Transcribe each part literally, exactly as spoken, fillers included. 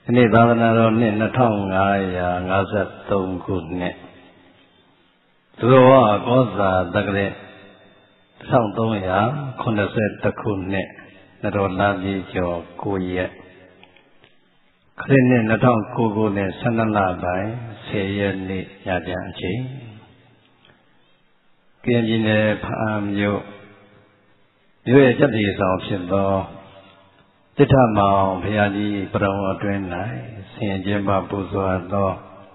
နေ့သာသနာတော်နှစ်နှစ်ထောင်ငါးရာငါးဆယ့်သုံးခုနှစ်သူတော်ဝကောဇာတက္ကရာတစ်ထောင်သုံးရာခုနှစ်ဆယ့်တစ်ခုနှစ်နတော်လာပြည်ကျော်ကိုရက်ခရစ်နှစ်နှစ်ထောင်ကိုခုနှစ်ဆယ်နှစ်လပိုင်းဆယ်ရက်နေ့ညပြန်အချိန်ကရင်ပြည်နယ်ဖားမြို့မြို့ရဲ့ကျက်တီဆောင်ဖြစ်သောတိဋ္ဌမောင်ဘုရားကြီးပရဝအတွင်း၌ဆင်ကျင်းပပူဇော်သော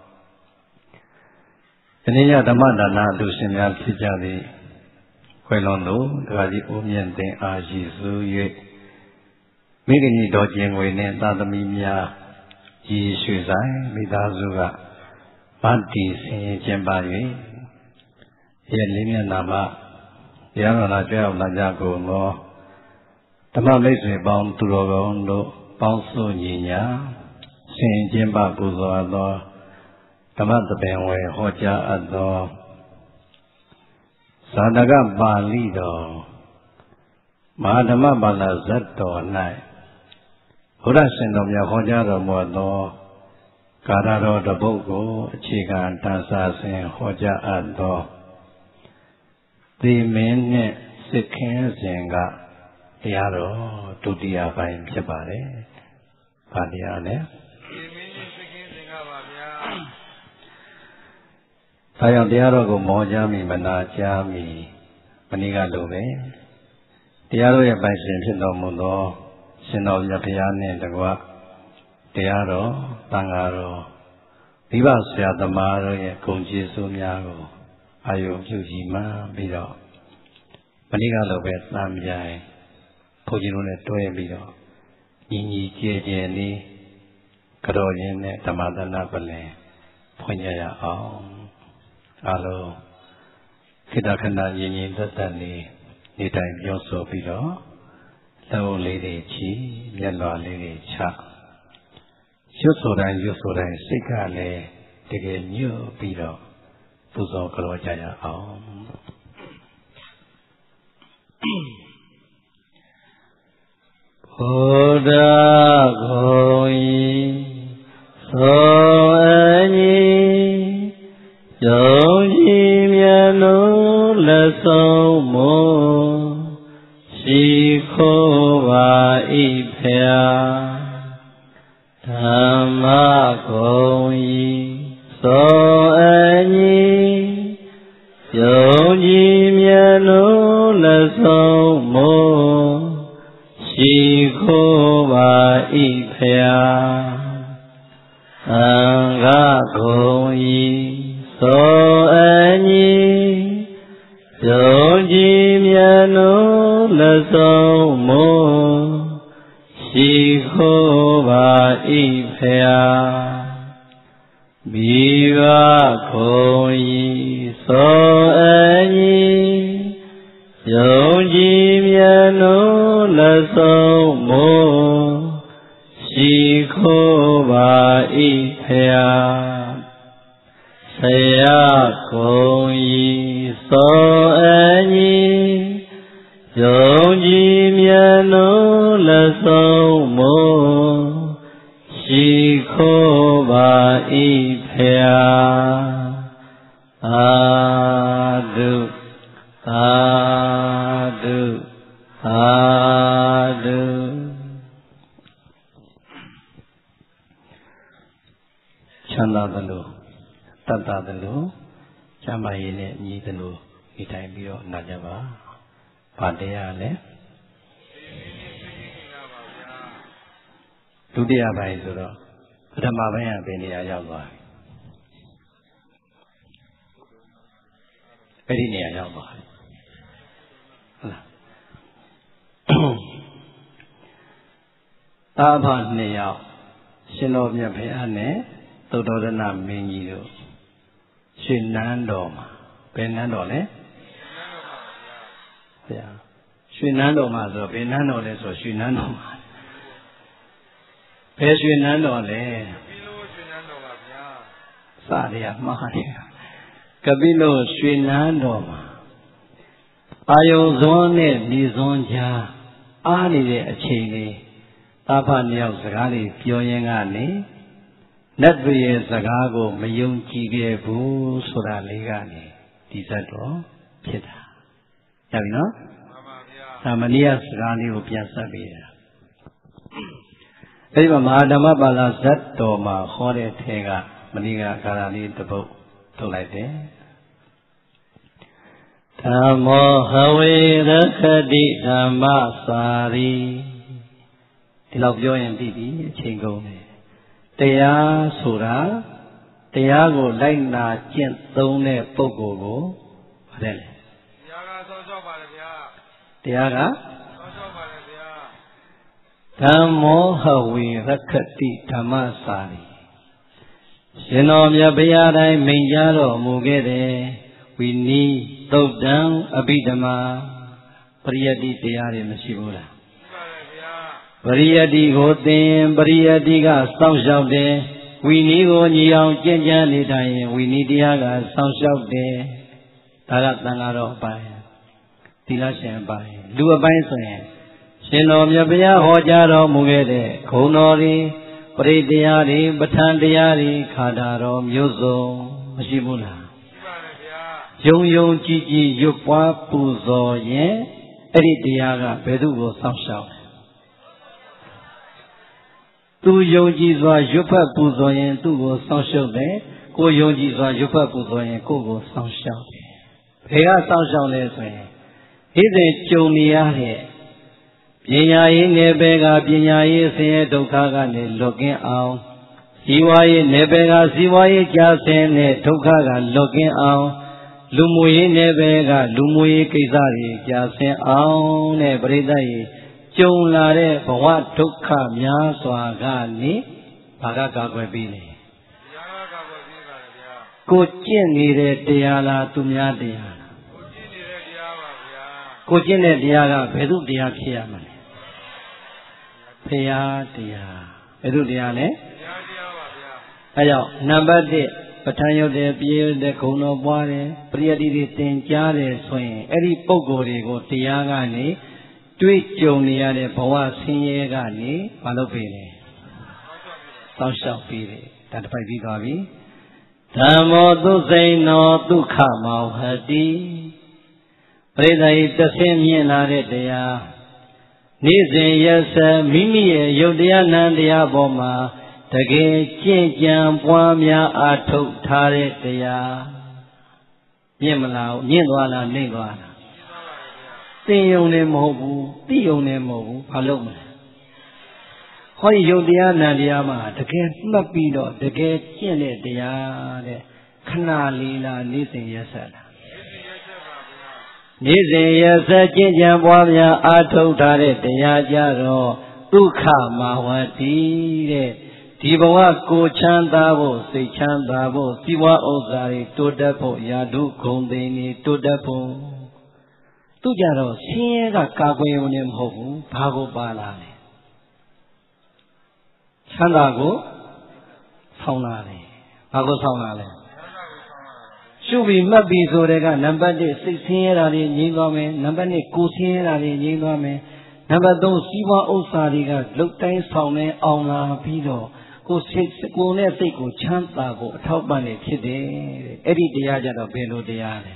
ယနေ့ညဓမ္မဒါနလူရှင်များဖြစ်ကြသည်ခွဲလွန်သူဒကာကြီးဦးမြင့်သိန်းအားရှိစု၍မိခင်ကြီးတော်ကျင်ငွေနှင့်သာသမီများရည်ရွှေဆိုင်မိသားစုကဗတ္တိဆင်ကျင်းပ၍ရဲ့လေးမျက်နှာမှာတရားတော်လာကြောက်လာကြကုန်သောဓမ္မမိတ်ဆွေပေါင်းသူတော်ကောင်းတို့ပေါင်းစုညီညာဆင်ကျင်းပပူဇော်သောဓမ္မသဘင်ဝေဟောကြားအပ်သောဇာတကပါဠိတော်မဟာဓမ္မပါဠိဇတ်တော်၌ဘုရားရှင်တော်မြတ်ဟောကြားတော်မူသောကာရတော်တစ်ပုဒ်ကိုအခြေခံတန်ဆာစဉ်ဟောကြားအပ်သောသေမင်းနှင့်စစ်ခင်းစဉ်ကတရားတော်ဒုတိယပိုင်းဖြစ်ပါတယ်။ဘာတရားလဲ။သေမင်းနှင့်စစ်ခင်းစဉ်ကပါဗျာ။ဒါကြောင့်တရားတော်ကိုမောကြားမိမနာကြားမိမနည်းကလိုပဲတရားတော်ရဲ့ပိုင်ရှင်ဖြစ်တော်မူသောရှင်တော်မြတ်ဘုရားနှင့်တကွတရားတော်သံဃာတော်မိဘဆရာသမားတို့ရဲ့ဂုဏ်ကျေးဇူးများကိုအာယုပြုကြီးမှပြီးတော့မနည်းကလိုပဲသံပြိုင်ဘုန်းကြီးတို့နဲ့တွဲပြီးတော့ညီညီကြဲကြဲလေးကြော်ရင်းနဲ့ဓမ္မသနာပလင်ဖွင့်ကြရအောင်အားလုံးခိတ္တခဏညီညီသက်သက်လေးနေတိုင်ပြောဆိုပြီးတော့လက်ဝလေးတွေချီမျက်လွှာလေးတွေချရွတ်ဆိုတိုင်းရွတ်ဆိုတိုင်းစိတ်ကလည်းတကယ်ညွတ်ပြီးတော့ပူဇော်ကြော်ကြရအောင်ဘုရားဂုံဤသောအညီယုံကြည်မြတ်လို့လက်ဆုံးမွန်ရှိခိုးပါဤဖေယဓမ္မဂုံဤသောအညီယုံကြည်မြတ်လို့လက်ဆုံးမွန်ရှိခိုးပါဤဖေယသံဃာဂုံဤသောအညီယုံကြည်မြတ်လို့လက်ဆုံးမွန်ရှိခိုးပါဤဖေယမိဘဂုံဤသောအညီယုံကြည်မြတ်လို့လက်ဆုံးမွန်ရှိခိုးပါဤဖေယဆရာဂုံဤသောအညီယုံကြည်မြတ်လို့လက်ဆုံးမွန်ရှိခိုးပါဤဖေယသာဓုသာဓုသာဓုချမ်းသာသလိုတတ်တာသလိုချမ်းသာရေးနဲ့ညီသလိုဒီတိုင်းပြီးတော့နာကြပါဘာတရားလဲဒုတိယပိုင်းဆိုတော့ပထမပိုင်းကဘယ်နေရာရောက်သွားပြီအဲ့ဒီနေရာရောက်သွားပြီဟုတ်လားသာဖနှစ်ယောက်ရှင်တော်မြတ်ဘုရားနဲ့သုတ္တရဏမင်းကြီးတို့ရှင်နန်းတော်မှာဘယ်နန်းတော်လဲဘုရားရှင်နန်းတော်မှာဆိုဘယ်နန်းတော်လဲဆိုရှင်နန်းတော်မှာဘယ်ရှင်နန်းတော်လဲကပိလုရှင်နန်းတော်ပါဗျာစရရမှားတယ်ကပိလုရှင်နန်းတော်မှာအာယုံစွန်းနဲ့ဒီစွန်းကြားအားနေတဲ့အချိန်လေးသားဖနှစ်ယောက်စကားလေးပြောရင်းကနေနတ်တွေရဲ့စကားကိုမယုံကြည်ခဲ့ဘူးဆိုတာလေးကနေဒီဇတ်တော်ဖြစ်တာရပြီနော်မှန်ပါဗျာဒါမနေ့ကစကားလေးကိုပြန်ဆက်ပေးတာအဲဒီမှာမဟာဓမ္မပါဠိဇတ်တော်မှာဟောတဲ့ထဲကမနေ့ကကာလလေးတစ်ပုဒ်ထုတ်လိုက်တယ်ဓမ္မောဟဝေရခတိဓမ္မစာရီဒီလောက်ပြောရင်ပြီးပြီအချိန်ကုန်တယ်တရားဆိုတာတရားကိုလိုက်နာကျင့်သုံးတဲ့ပုဂ္ဂိုလ်ကိုဘာလဲလဲတရားကဆောဆောပါလေဗျာတရားကဆောဆောပါလေဗျာဓမ္မောဟဝေရခတိဓမ္မစာရီရှင်တော်မြတ်ဘုရားတိုင်းမိန့်ကြားတော်မူခဲ့တဲ့ဝိနည်းသုတ်တံအဘိဓမ္မာပရိယတ္တိတရားတွေမရှိဘူးလားပရိယတ္တိကိုသင်ပရိယတ္တိကစောင့်ရှောက်တယ်ဝိနည်းကိုညီအောင်ကျင့်ကြံနေတိုင်းဝိနည်းတရားကစောင့်ရှောက်တယ်ဒါကသံဃာတော်အပိုင်းသီလရှင်အပိုင်းလူအပိုင်းဆိုရင်ရှင်တော်မြတ်ဘုရားဟောကြားတော်မူခဲ့တဲ့ဂုဏ်တော်တွေပရိတရားတွေပဋ္ဌာန်းတရားတွေခါတာတော်မျိုးစုံမရှိဘူးလားယုံယုံကြည်ကြည်ရွတ်ပွားပူဇော်ရင်အဲ့ဒီတရားကဘယ်သူကိုစောင့်ရှောက်သူယုံကြည်စွာရွတ်ဖတ်ပူဇော်ရင်သူ့ကိုစောင့်ရှောက်တယ်ကိုယုံကြည်စွာရွတ်ဖတ်ပူဇော်ရင်ကိုယ်ကိုစောင့်ရှောက်တယ်ဘယ်ကစောင့်ရှောက်လဲဆိုရင်ဒီစဉ်ကြုံနေရတဲ့ပညာရေးနယ်ပယ်ကပညာရေးဆင်းရဲဒုက္ခကနေလွတ်ကင်းအောင်ဇီဝရေးနယ်ပယ်ကဇီဝရေးကြာဆင်းတဲ့ဒုက္ခကလွတ်ကင်းအောင်လူမှုရေးနယ်ပယ်ကလူမှုရေးကိစ္စတွေကြာဆင်းအောင်တဲ့ပရိသတ်ကြီးကြုံလာတဲ့ဘဝဒုက္ခများစွာကနေဘာကကာကွယ်ပြီးလဲတရားကကာကွယ်ပြီးပါလေဗျာကိုကျင့်နေတဲ့တရားလားသူများတရားလားကိုကျင့်နေတဲ့တရားပါဗျာကိုကျင့်တဲ့တရားကဘယ်သူတရားဖြစ်ရမလဲဘုရားတရားဘယ်သူတရားလဲဘုရားတရားပါဗျာအဲကြောင့်နံပါတ်တစ်ပဋ္ဌာန်းရုပ်တဲ့ပြေတဲ့ဂုဏ်တော်ပွားတယ်ပရိယတ္တိတွေသင်ကြားတယ်ဆိုရင်အဲ့ဒီပုဂ္ဂိုလ်တွေကိုတရားကနေတွေ့ကြုံနေရတဲ့ဘဝဆင်းရဲကနေမလုပ်ပေနဲ့စောင့်ရှောက်ပြီးတယ်ဒါတစ်ပိုက်ပြီးသွားပြီဓမ္မောသုစိန်နောဒုက္ခမောဟတိပရိသေတဆင်းမြင်လာတဲ့တရားနေ့စဉ်ရက်ဆက်မိမိရဲ့ယုတ်တရားနံတရားပေါ်မှာတကယ်ကျင့်ကြံပွားများအားထုတ်ထားတဲ့တရားမြင်မလားမြင်သွားလားနှိမ့်သွားလားသိယုံလည်းမဟုတ်ဘူးသိယုံလည်းမဟုတ်ဘူးဘာလို့မလဲဟောဒီယုတ်တရားနံတရားမှာတကယ်မှတ်ပြီးတော့တကယ်ကျင့်တဲ့တရားတဲ့ခဏလေးလားနေ့စဉ်ရက်ဆက်လားနေ့စဉ်ရက်ဆက်ကျင့်ကြံပွားများအားထုတ်ထားတဲ့တရားကြတော့ဒုက္ခမဝတိတဲ့ဒီဘဝကိုချမ်းသာဖို့စိတ်ချမ်းသာဖို့စီးပွားဥစ္စာတွေတိုးတက်ဖို့ယာတုဂုဏ်သိမ်းတွေတိုးတက်ဖို့သူကြတော့ဆင်းရဲကကာကွယ်ရုံနဲ့မဟုတ်ဘူးဘာကိုပါလာလဲချမ်းသာကိုဆောင်းလာတယ်ဘာကိုဆောင်းလာလဲရှုပြီးမှတ်ပြီးဆိုတဲ့ကနံပါတ်တစ်စိတ်ဆင်းရဲတာတွေငြိမ်းသွားမယ်နံပါတ်နှစ်ကိုယ်ဆင်းရဲတာတွေငြိမ်းသွားမယ်နံပါတ်သုံးစီးပွားဥစ္စာတွေကလုတ်တိုင်းဆောင်နေအောင်လာပြီးတော့ကိုယ်စိတ်ကိုယ်နဲ့စိတ်ကိုချမ်းသာဖို့အထောက်ပံ့နေဖြစ်တယ်တဲ့အဲ့ဒီတရားကြတော့ဘယ်လိုတရားလဲ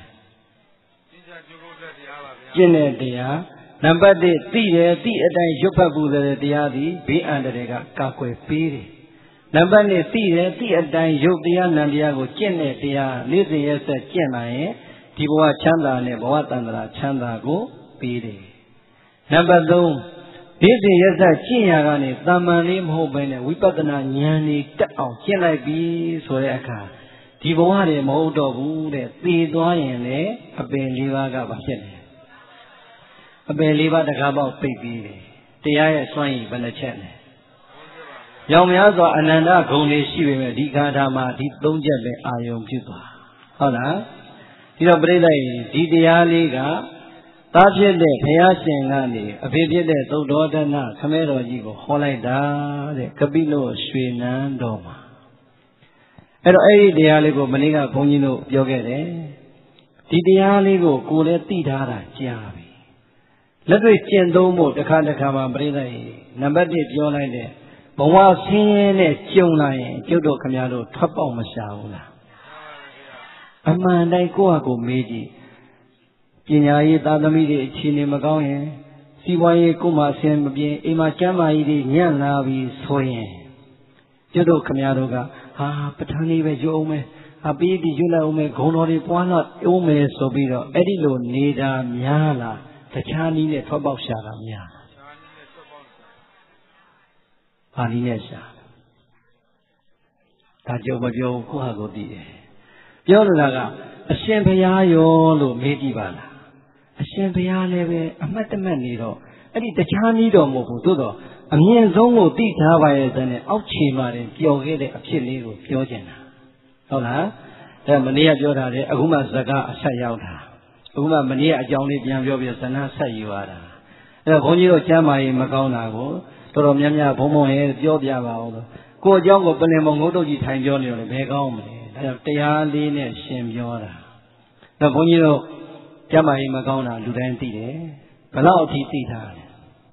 ကျင့်တဲ့တရားနံပါတ်တစ်သိတယ်သိအတိုင်းရွတ်ဖတ်ပူတဲ့တရားသည်ဘေးအန္တရာယ်ကကာကွယ်ပေးတယ်နံပါတ်နှစ်သိတယ်သိအတိုင်းရုပ်တရားနံတရားကိုကျင့်တဲ့တရားနေ့စဉ်ရက်ဆက်ကျင့်နိုင်ရင်ဒီဘဝချမ်းသာနဲ့ဘဝတန်ត្រာချမ်းသာကိုပေးတယ်နံပါတ်သုံးနေ့စဉ်ရက်ဆက်ကျင့်ရကနေတာမန်လေးမဟုတ်ဘဲနဲ့ဝိပဿနာဉာဏ်นี่တက်အောင်ကျင့်လိုက်ပြီဆိုတဲ့အခါဒီဘဝတွေမဟုတ်တော့ဘူးတဲ့သိသွားရင်လည်းအပင်လေးပါးကဘာဖြစ်လဲအပယ်လေးပါးတကားပေါက်ပိတ်ပြီးတယ်တရားရဲ့စွမ်းရည်ဘယ်နှချက်လဲရောင်များစွာအနန္တဂုဏ်တွေရှိပေမဲ့ဒီခါထာမှာဒီသုံးချက်ပဲအာယုံပြုသွားဟုတ်လားဒီတော့ပြိဿဒီတရားလေးကသားဖြစ်တဲ့ဘုရားရှင်ကနေအဖေဖြစ်တဲ့သုဒ္ဓောဒနာခမဲတော်ကြီးကိုဟောလိုက်တာတဲ့ကပိလုရွှေနန်းတော်မှာအဲ့တော့အဲ့ဒီတရားလေးကိုမနေ့ကဘုန်းကြီးတို့ပြောခဲ့တယ်ဒီတရားလေးကိုကိုယ်လည်းသိထားတာကြားပြီလက်တွေ့ကျင့်သုံးဖို့တစ်ခါတစ်ခါမှပြိဿရေနံပါတ်တစ်ပြောလိုက်တဲ့ဘဝဆင်းရဲနဲ့ကြုံလာရင်ကျုပ်တို့ခမရတို့ထွက်ပေါက်မရှာဘူးလားအမှန်တိုင်းကိုယ့်ဟာကိုယ်မေးကြည့်ပညာရေးသာသမီတွေအခြေအနေမကောင်းရင်စီးပွားရေးကိုယ်မှအဆင်မပြေအိမ်မှာကျမ်းမာရေးတွေညံ့လာပြီးဆိုရင်ကျုပ်တို့ခမရတို့ကဟာပဋ္ဌာန်းလေးပဲရွတ်အောင်မယ်အပိတိရွတ်လိုက်အောင်မယ်ဂုံတော်တွေပွားလာအောင်မယ်ဆိုပြီးတော့အဲ့ဒီလိုနေတာများလားတခြားနည်းနဲ့ထွက်ပေါက်ရှာတာများဘာနည်းနဲ့ရှာဒါကြောင့်မပြောကိုယ့်ဟာကိုယ်သိတယ်ပြောလို့ကအရှင်ဘုရားရောလို့မေးကြည့်ပါလားအရှင်ဘုရားလည်းပဲအမှတ်တမဲ့နေတော့အဲ့ဒီတခြားနည်းတော့မဟုတ်ဘူးသို့တော့အမြင့်ဆုံးကိုသိထားပါရဲ့တဲ့အောက်ခြေမှာတင်ပျော်ခဲ့တဲ့အဖြစ်လေးကိုပြောချင်တာဟုတ်လားအဲမနေ့ကပြောတာလေအခုမှဇကာအဆက်ရောက်တာအခုမှမနေ့ကအကြောင်းလေးပြန်ပြောပြဇနာဆက်ယူရတာအဲဘုန်းကြီးတို့ကျမ်းမာရေးမကောင်းတာကိုတော်တော်များများဘုံဘုံရဲ့ပြောပြပါဦးလို့ကိုယ်အကြောင်းကိုပလင်မငုတ်တော့ကြီးထိုင်ပြောနေတယ်ဘယ်ကောင်းမလဲဒါကြောင့်တရားလေးနဲ့ရှင်ပြောတာတော့ဘုန်းကြီးတို့ကျမ်းမာရေးမကောင်းတာလူတိုင်းသိတယ်ဘလောက်အထိသိထားတယ်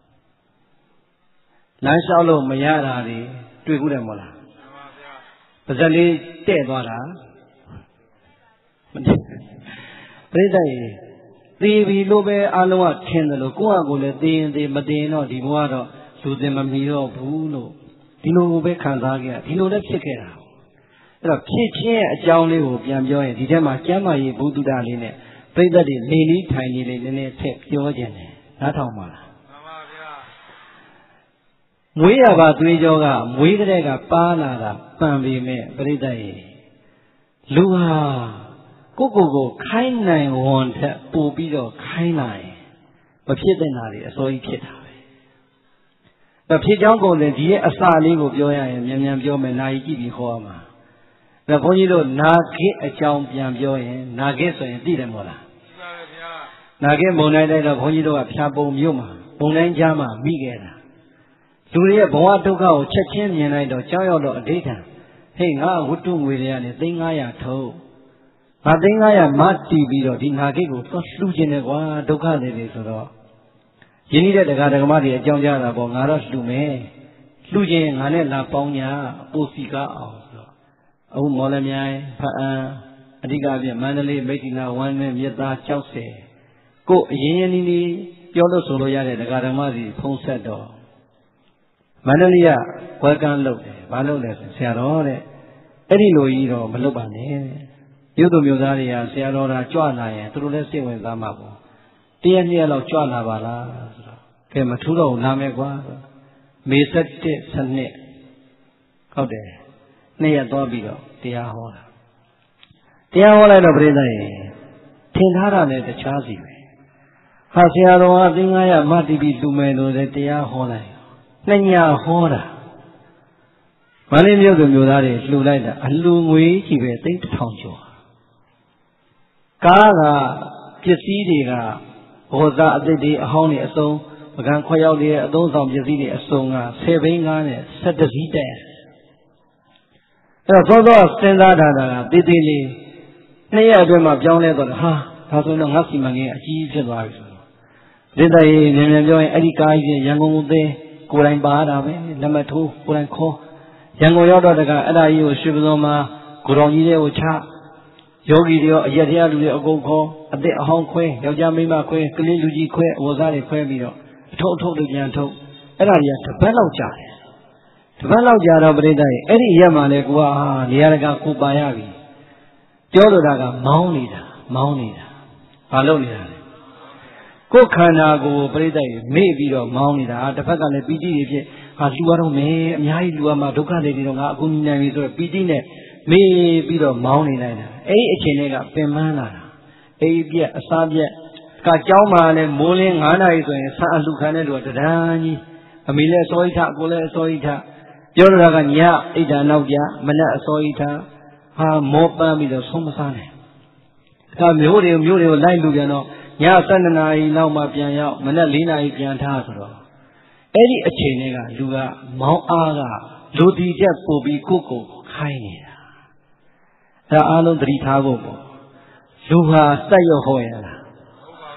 လမ်းလျှောက်လို့မရတာတွေတွေ့ဘူးတယ်မဟုတ်လားပါဇက်လေးတဲ့သွားတာမတည့်ပြိတ္တိသေပြီလို့ပဲအလုံးကထင်တယ်လို့ကိုယ့်အကိုလည်းသေရင်သေမသေရင်တော့ဒီဘဝတော့လူစင်မမီတော့ဘူးလို့ဒီလိုပဲခံစားခဲ့ရဒီလိုလည်းဖြစ်ခဲ့တာအဲ့တော့ဖြစ်ချင်းရဲ့အကြောင်းလေးကိုပြန်ပြောရင်ဒီထဲမှာကျမ်းမာရေးဘုဒ္ဓတာလေးနဲ့ပြိတ္တိနေနည်းထိုင်နေလေးနည်းနည်းထည့်ပြောခြင်းတယ်နားထောင်ပါလားမှန်ပါဗျာမွေးရပါသွေးကြောကမွေးကလေးကပါလာတာပန်ပေမဲ့ပြိတ္တိလူဟာကိုကိုကိုခိုင်းနိုင်ဝန်ထက်ပို့ပြီးတော့ခိုင်းနိုင်မဖြစ်တဲ့နာတွေအစိုးရဖြစ်တာပဲဒါဖြစ်ကြောင်းကုန်တယ်ဒီရဲ့အစာလေးကိုပြောရရင်မြန်မြန်ပြောမယ်နာယီကြည့်ပြီးခေါ်ရမှာဒါဘုန်းကြီးတို့နာခိအကြောင်းပြန်ပြောရင်နာခိဆိုရင်သိတယ်မို့လားသိပါရဲ့ဗျာနာခိမုံတိုင်းတိုင်းတော့ဘုန်းကြီးတို့ကဖြာပုံမြို့မှာပုံတိုင်းကြားမှာမိခဲ့တာလူတွေရဲ့ဘဝဒုက္ခကိုချက်ချင်းမြင်လိုက်တော့ကြောက်ရောက်တော့အဋ္ဌံဟေးငါဝတ္ထုငွေတွေကနေသိန်းငါးရာထုတ်ငါသိန်းငါးရာမတီးပြီးတော့ဒီနာခိကိုသွားလှူခြင်းနဲ့ကွာဒုက္ခတွေတွေဆိုတော့ယင်းနေတဲ့တရားဓမ္မတွေအကြောင်းကြားတာပေါ့ငါတော့လှူမယ်လှူခြင်းငါနဲ့လာပေါင်းညာပိုစီကားအောင်ဆိုတော့အခုမော်လမြိုင်ဖအံအဓိကအပြင်မန္တလေးမိတ္တိနာဝမ်းနဲ့မြစ်သားကျောက်ဆယ်ကိုအရင်ရင်နီးနီးပြောလို့ဆိုလို့ရတဲ့တရားဓမ္မစီဖုံးဆက်တော့မန္တလေးကဝယ်ကန်းလုပ်တယ်ဘာလုပ်လဲဆိုဆရာတော်တဲ့အဲ့ဒီလိုကြီးတော့မလုပ်ပါနဲ့မြို့သူမြို့သားတွေကဆရာတော်ကကြွလာရင်သူတို့လည်းစိတ်ဝင်စားမှာပေါ့တရက်နှစ်ရက်လောက်ကြွလာပါလားဆိုတော့ကဲမထူးတော့လာမယ်ကွာမေဆက်တစ်စနစ်ဟုတ်တယ်နှစ်ရက်သွားပြီးတော့တရားဟောတာတရားဟောလိုက်တော့ပြိဿရေထင်ထားတာနဲ့တခြားစီပဲဟာဆရာတော်ကသင်္ဃာရမတိပိလူမယ်လို့လည်းတရားဟောလိုက်နှစ်ညဟောတာမန္တလေးမြို့သူမြို့သားတွေလှူလိုက်တာအလှူငွေကြီးပဲသိန်းတစ်ထောင်ကျော်ကားကပစ္စည်းတွေကဘောဇာအသစ်တွေအဟောင်းတွေအစုံပကံခွက်ရောက်တွေအသုံးဆောင်ပစ္စည်းတွေအစုံကဆယ်ဘိန်းကားနဲ့ဆက်တစည်းတက်အဲ့တော့သောသောစဉ်းစားထားတာကသေးသေးလေးနှစ်ရက်အတွင်းမှာပြောင်းလဲသွားတယ်ဟာဒါဆိုတော့ငါစီမံကိန်းအကြီးဖြစ်သွားပြီဆိုတော့ဒေသကြီးမြန်မြန်ပြောရင်အဲ့ဒီကားကြီးရန်ကုန်ကိုသိကိုယ်တိုင်ပါတာပဲလက်မထိုးကိုယ်တိုင်ခေါ်ရန်ကုန်ရောက်တော့တကအဲ့ဒါကြီးကိုရွှေပစုံမှာကိုတော်ကြီးတွေကိုချယောဂီတွေရောအရက်တရားလူတွေအကုန်ခေါ်အသက်အဟောင်းခွဲယောက်ျားမိန်းမခွဲကလေးလူကြီးခွဲအဝစားတွေခွဲပြီးတော့အထုပ်အထုပ်တွေပြန်ထုတ်အဲ့ဒါကြီးကတစ်ပတ်လောက်ကြာတယ်တစ်ပတ်လောက်ကြာတော့ပြိတ္တရဲ့အဲ့ဒီရက်မှာလေကိုကဟာနေရာတကာကိုပါရပြီပြောလိုတာကမောင်းနေတာမောင်းနေတာဘာလုပ်နေတာလဲကိုယ်ခန္ဓာကိုယ်ပြိတ္တရဲ့မေ့ပြီးတော့မောင်းနေတာတစ်ဖက်ကလည်းပီတိတွေဖြစ်ဟာလှူရတော့မယ်အများကြီးလှူရမှာဒုက္ခတွေတွေတော့ငါအခုညီနိုင်ပြီဆိုတော့ပီတိနဲ့မေ့ပြီးတော့မောင်းနေလိုက်တာအဲ့ဒီအချိန်တွေကပင်ပန်းလာတာအိပ်ပြက်အစားပြက်ကကြောင်းမှာလည်းမိုးလင်းငါးနာရီဆိုရင်ဆန်းအလှခံတဲ့လူကတဒန်းကြီးအမေလည်းအစောကြီးထကိုလည်းအစောကြီးထပြောရတာကညအိတ်တာနောက်ကြမနဲ့အစောကြီးထဟာမောပန်းပြီးတော့ဆုံးမစားနဲ့ဒါမျိုးတွေမျိုးတွေကိုလိုက်လူပြန်တော့ညဆယ်နှစ်နာရီလောက်မှပြန်ရောက်မနဲ့လေးနာရီပြန်ထားဆိုတော့အဲ့ဒီအချိန်တွေကလူကမောင်းအားကလူတီချက်ပို့ပြီးကိုယ့်ကိုယ်ခိုင်းနေတာဒါအားလုံးသတိထားဖို့ပေါ့လူဟာစက်ရုပ်ဟောရလားဟ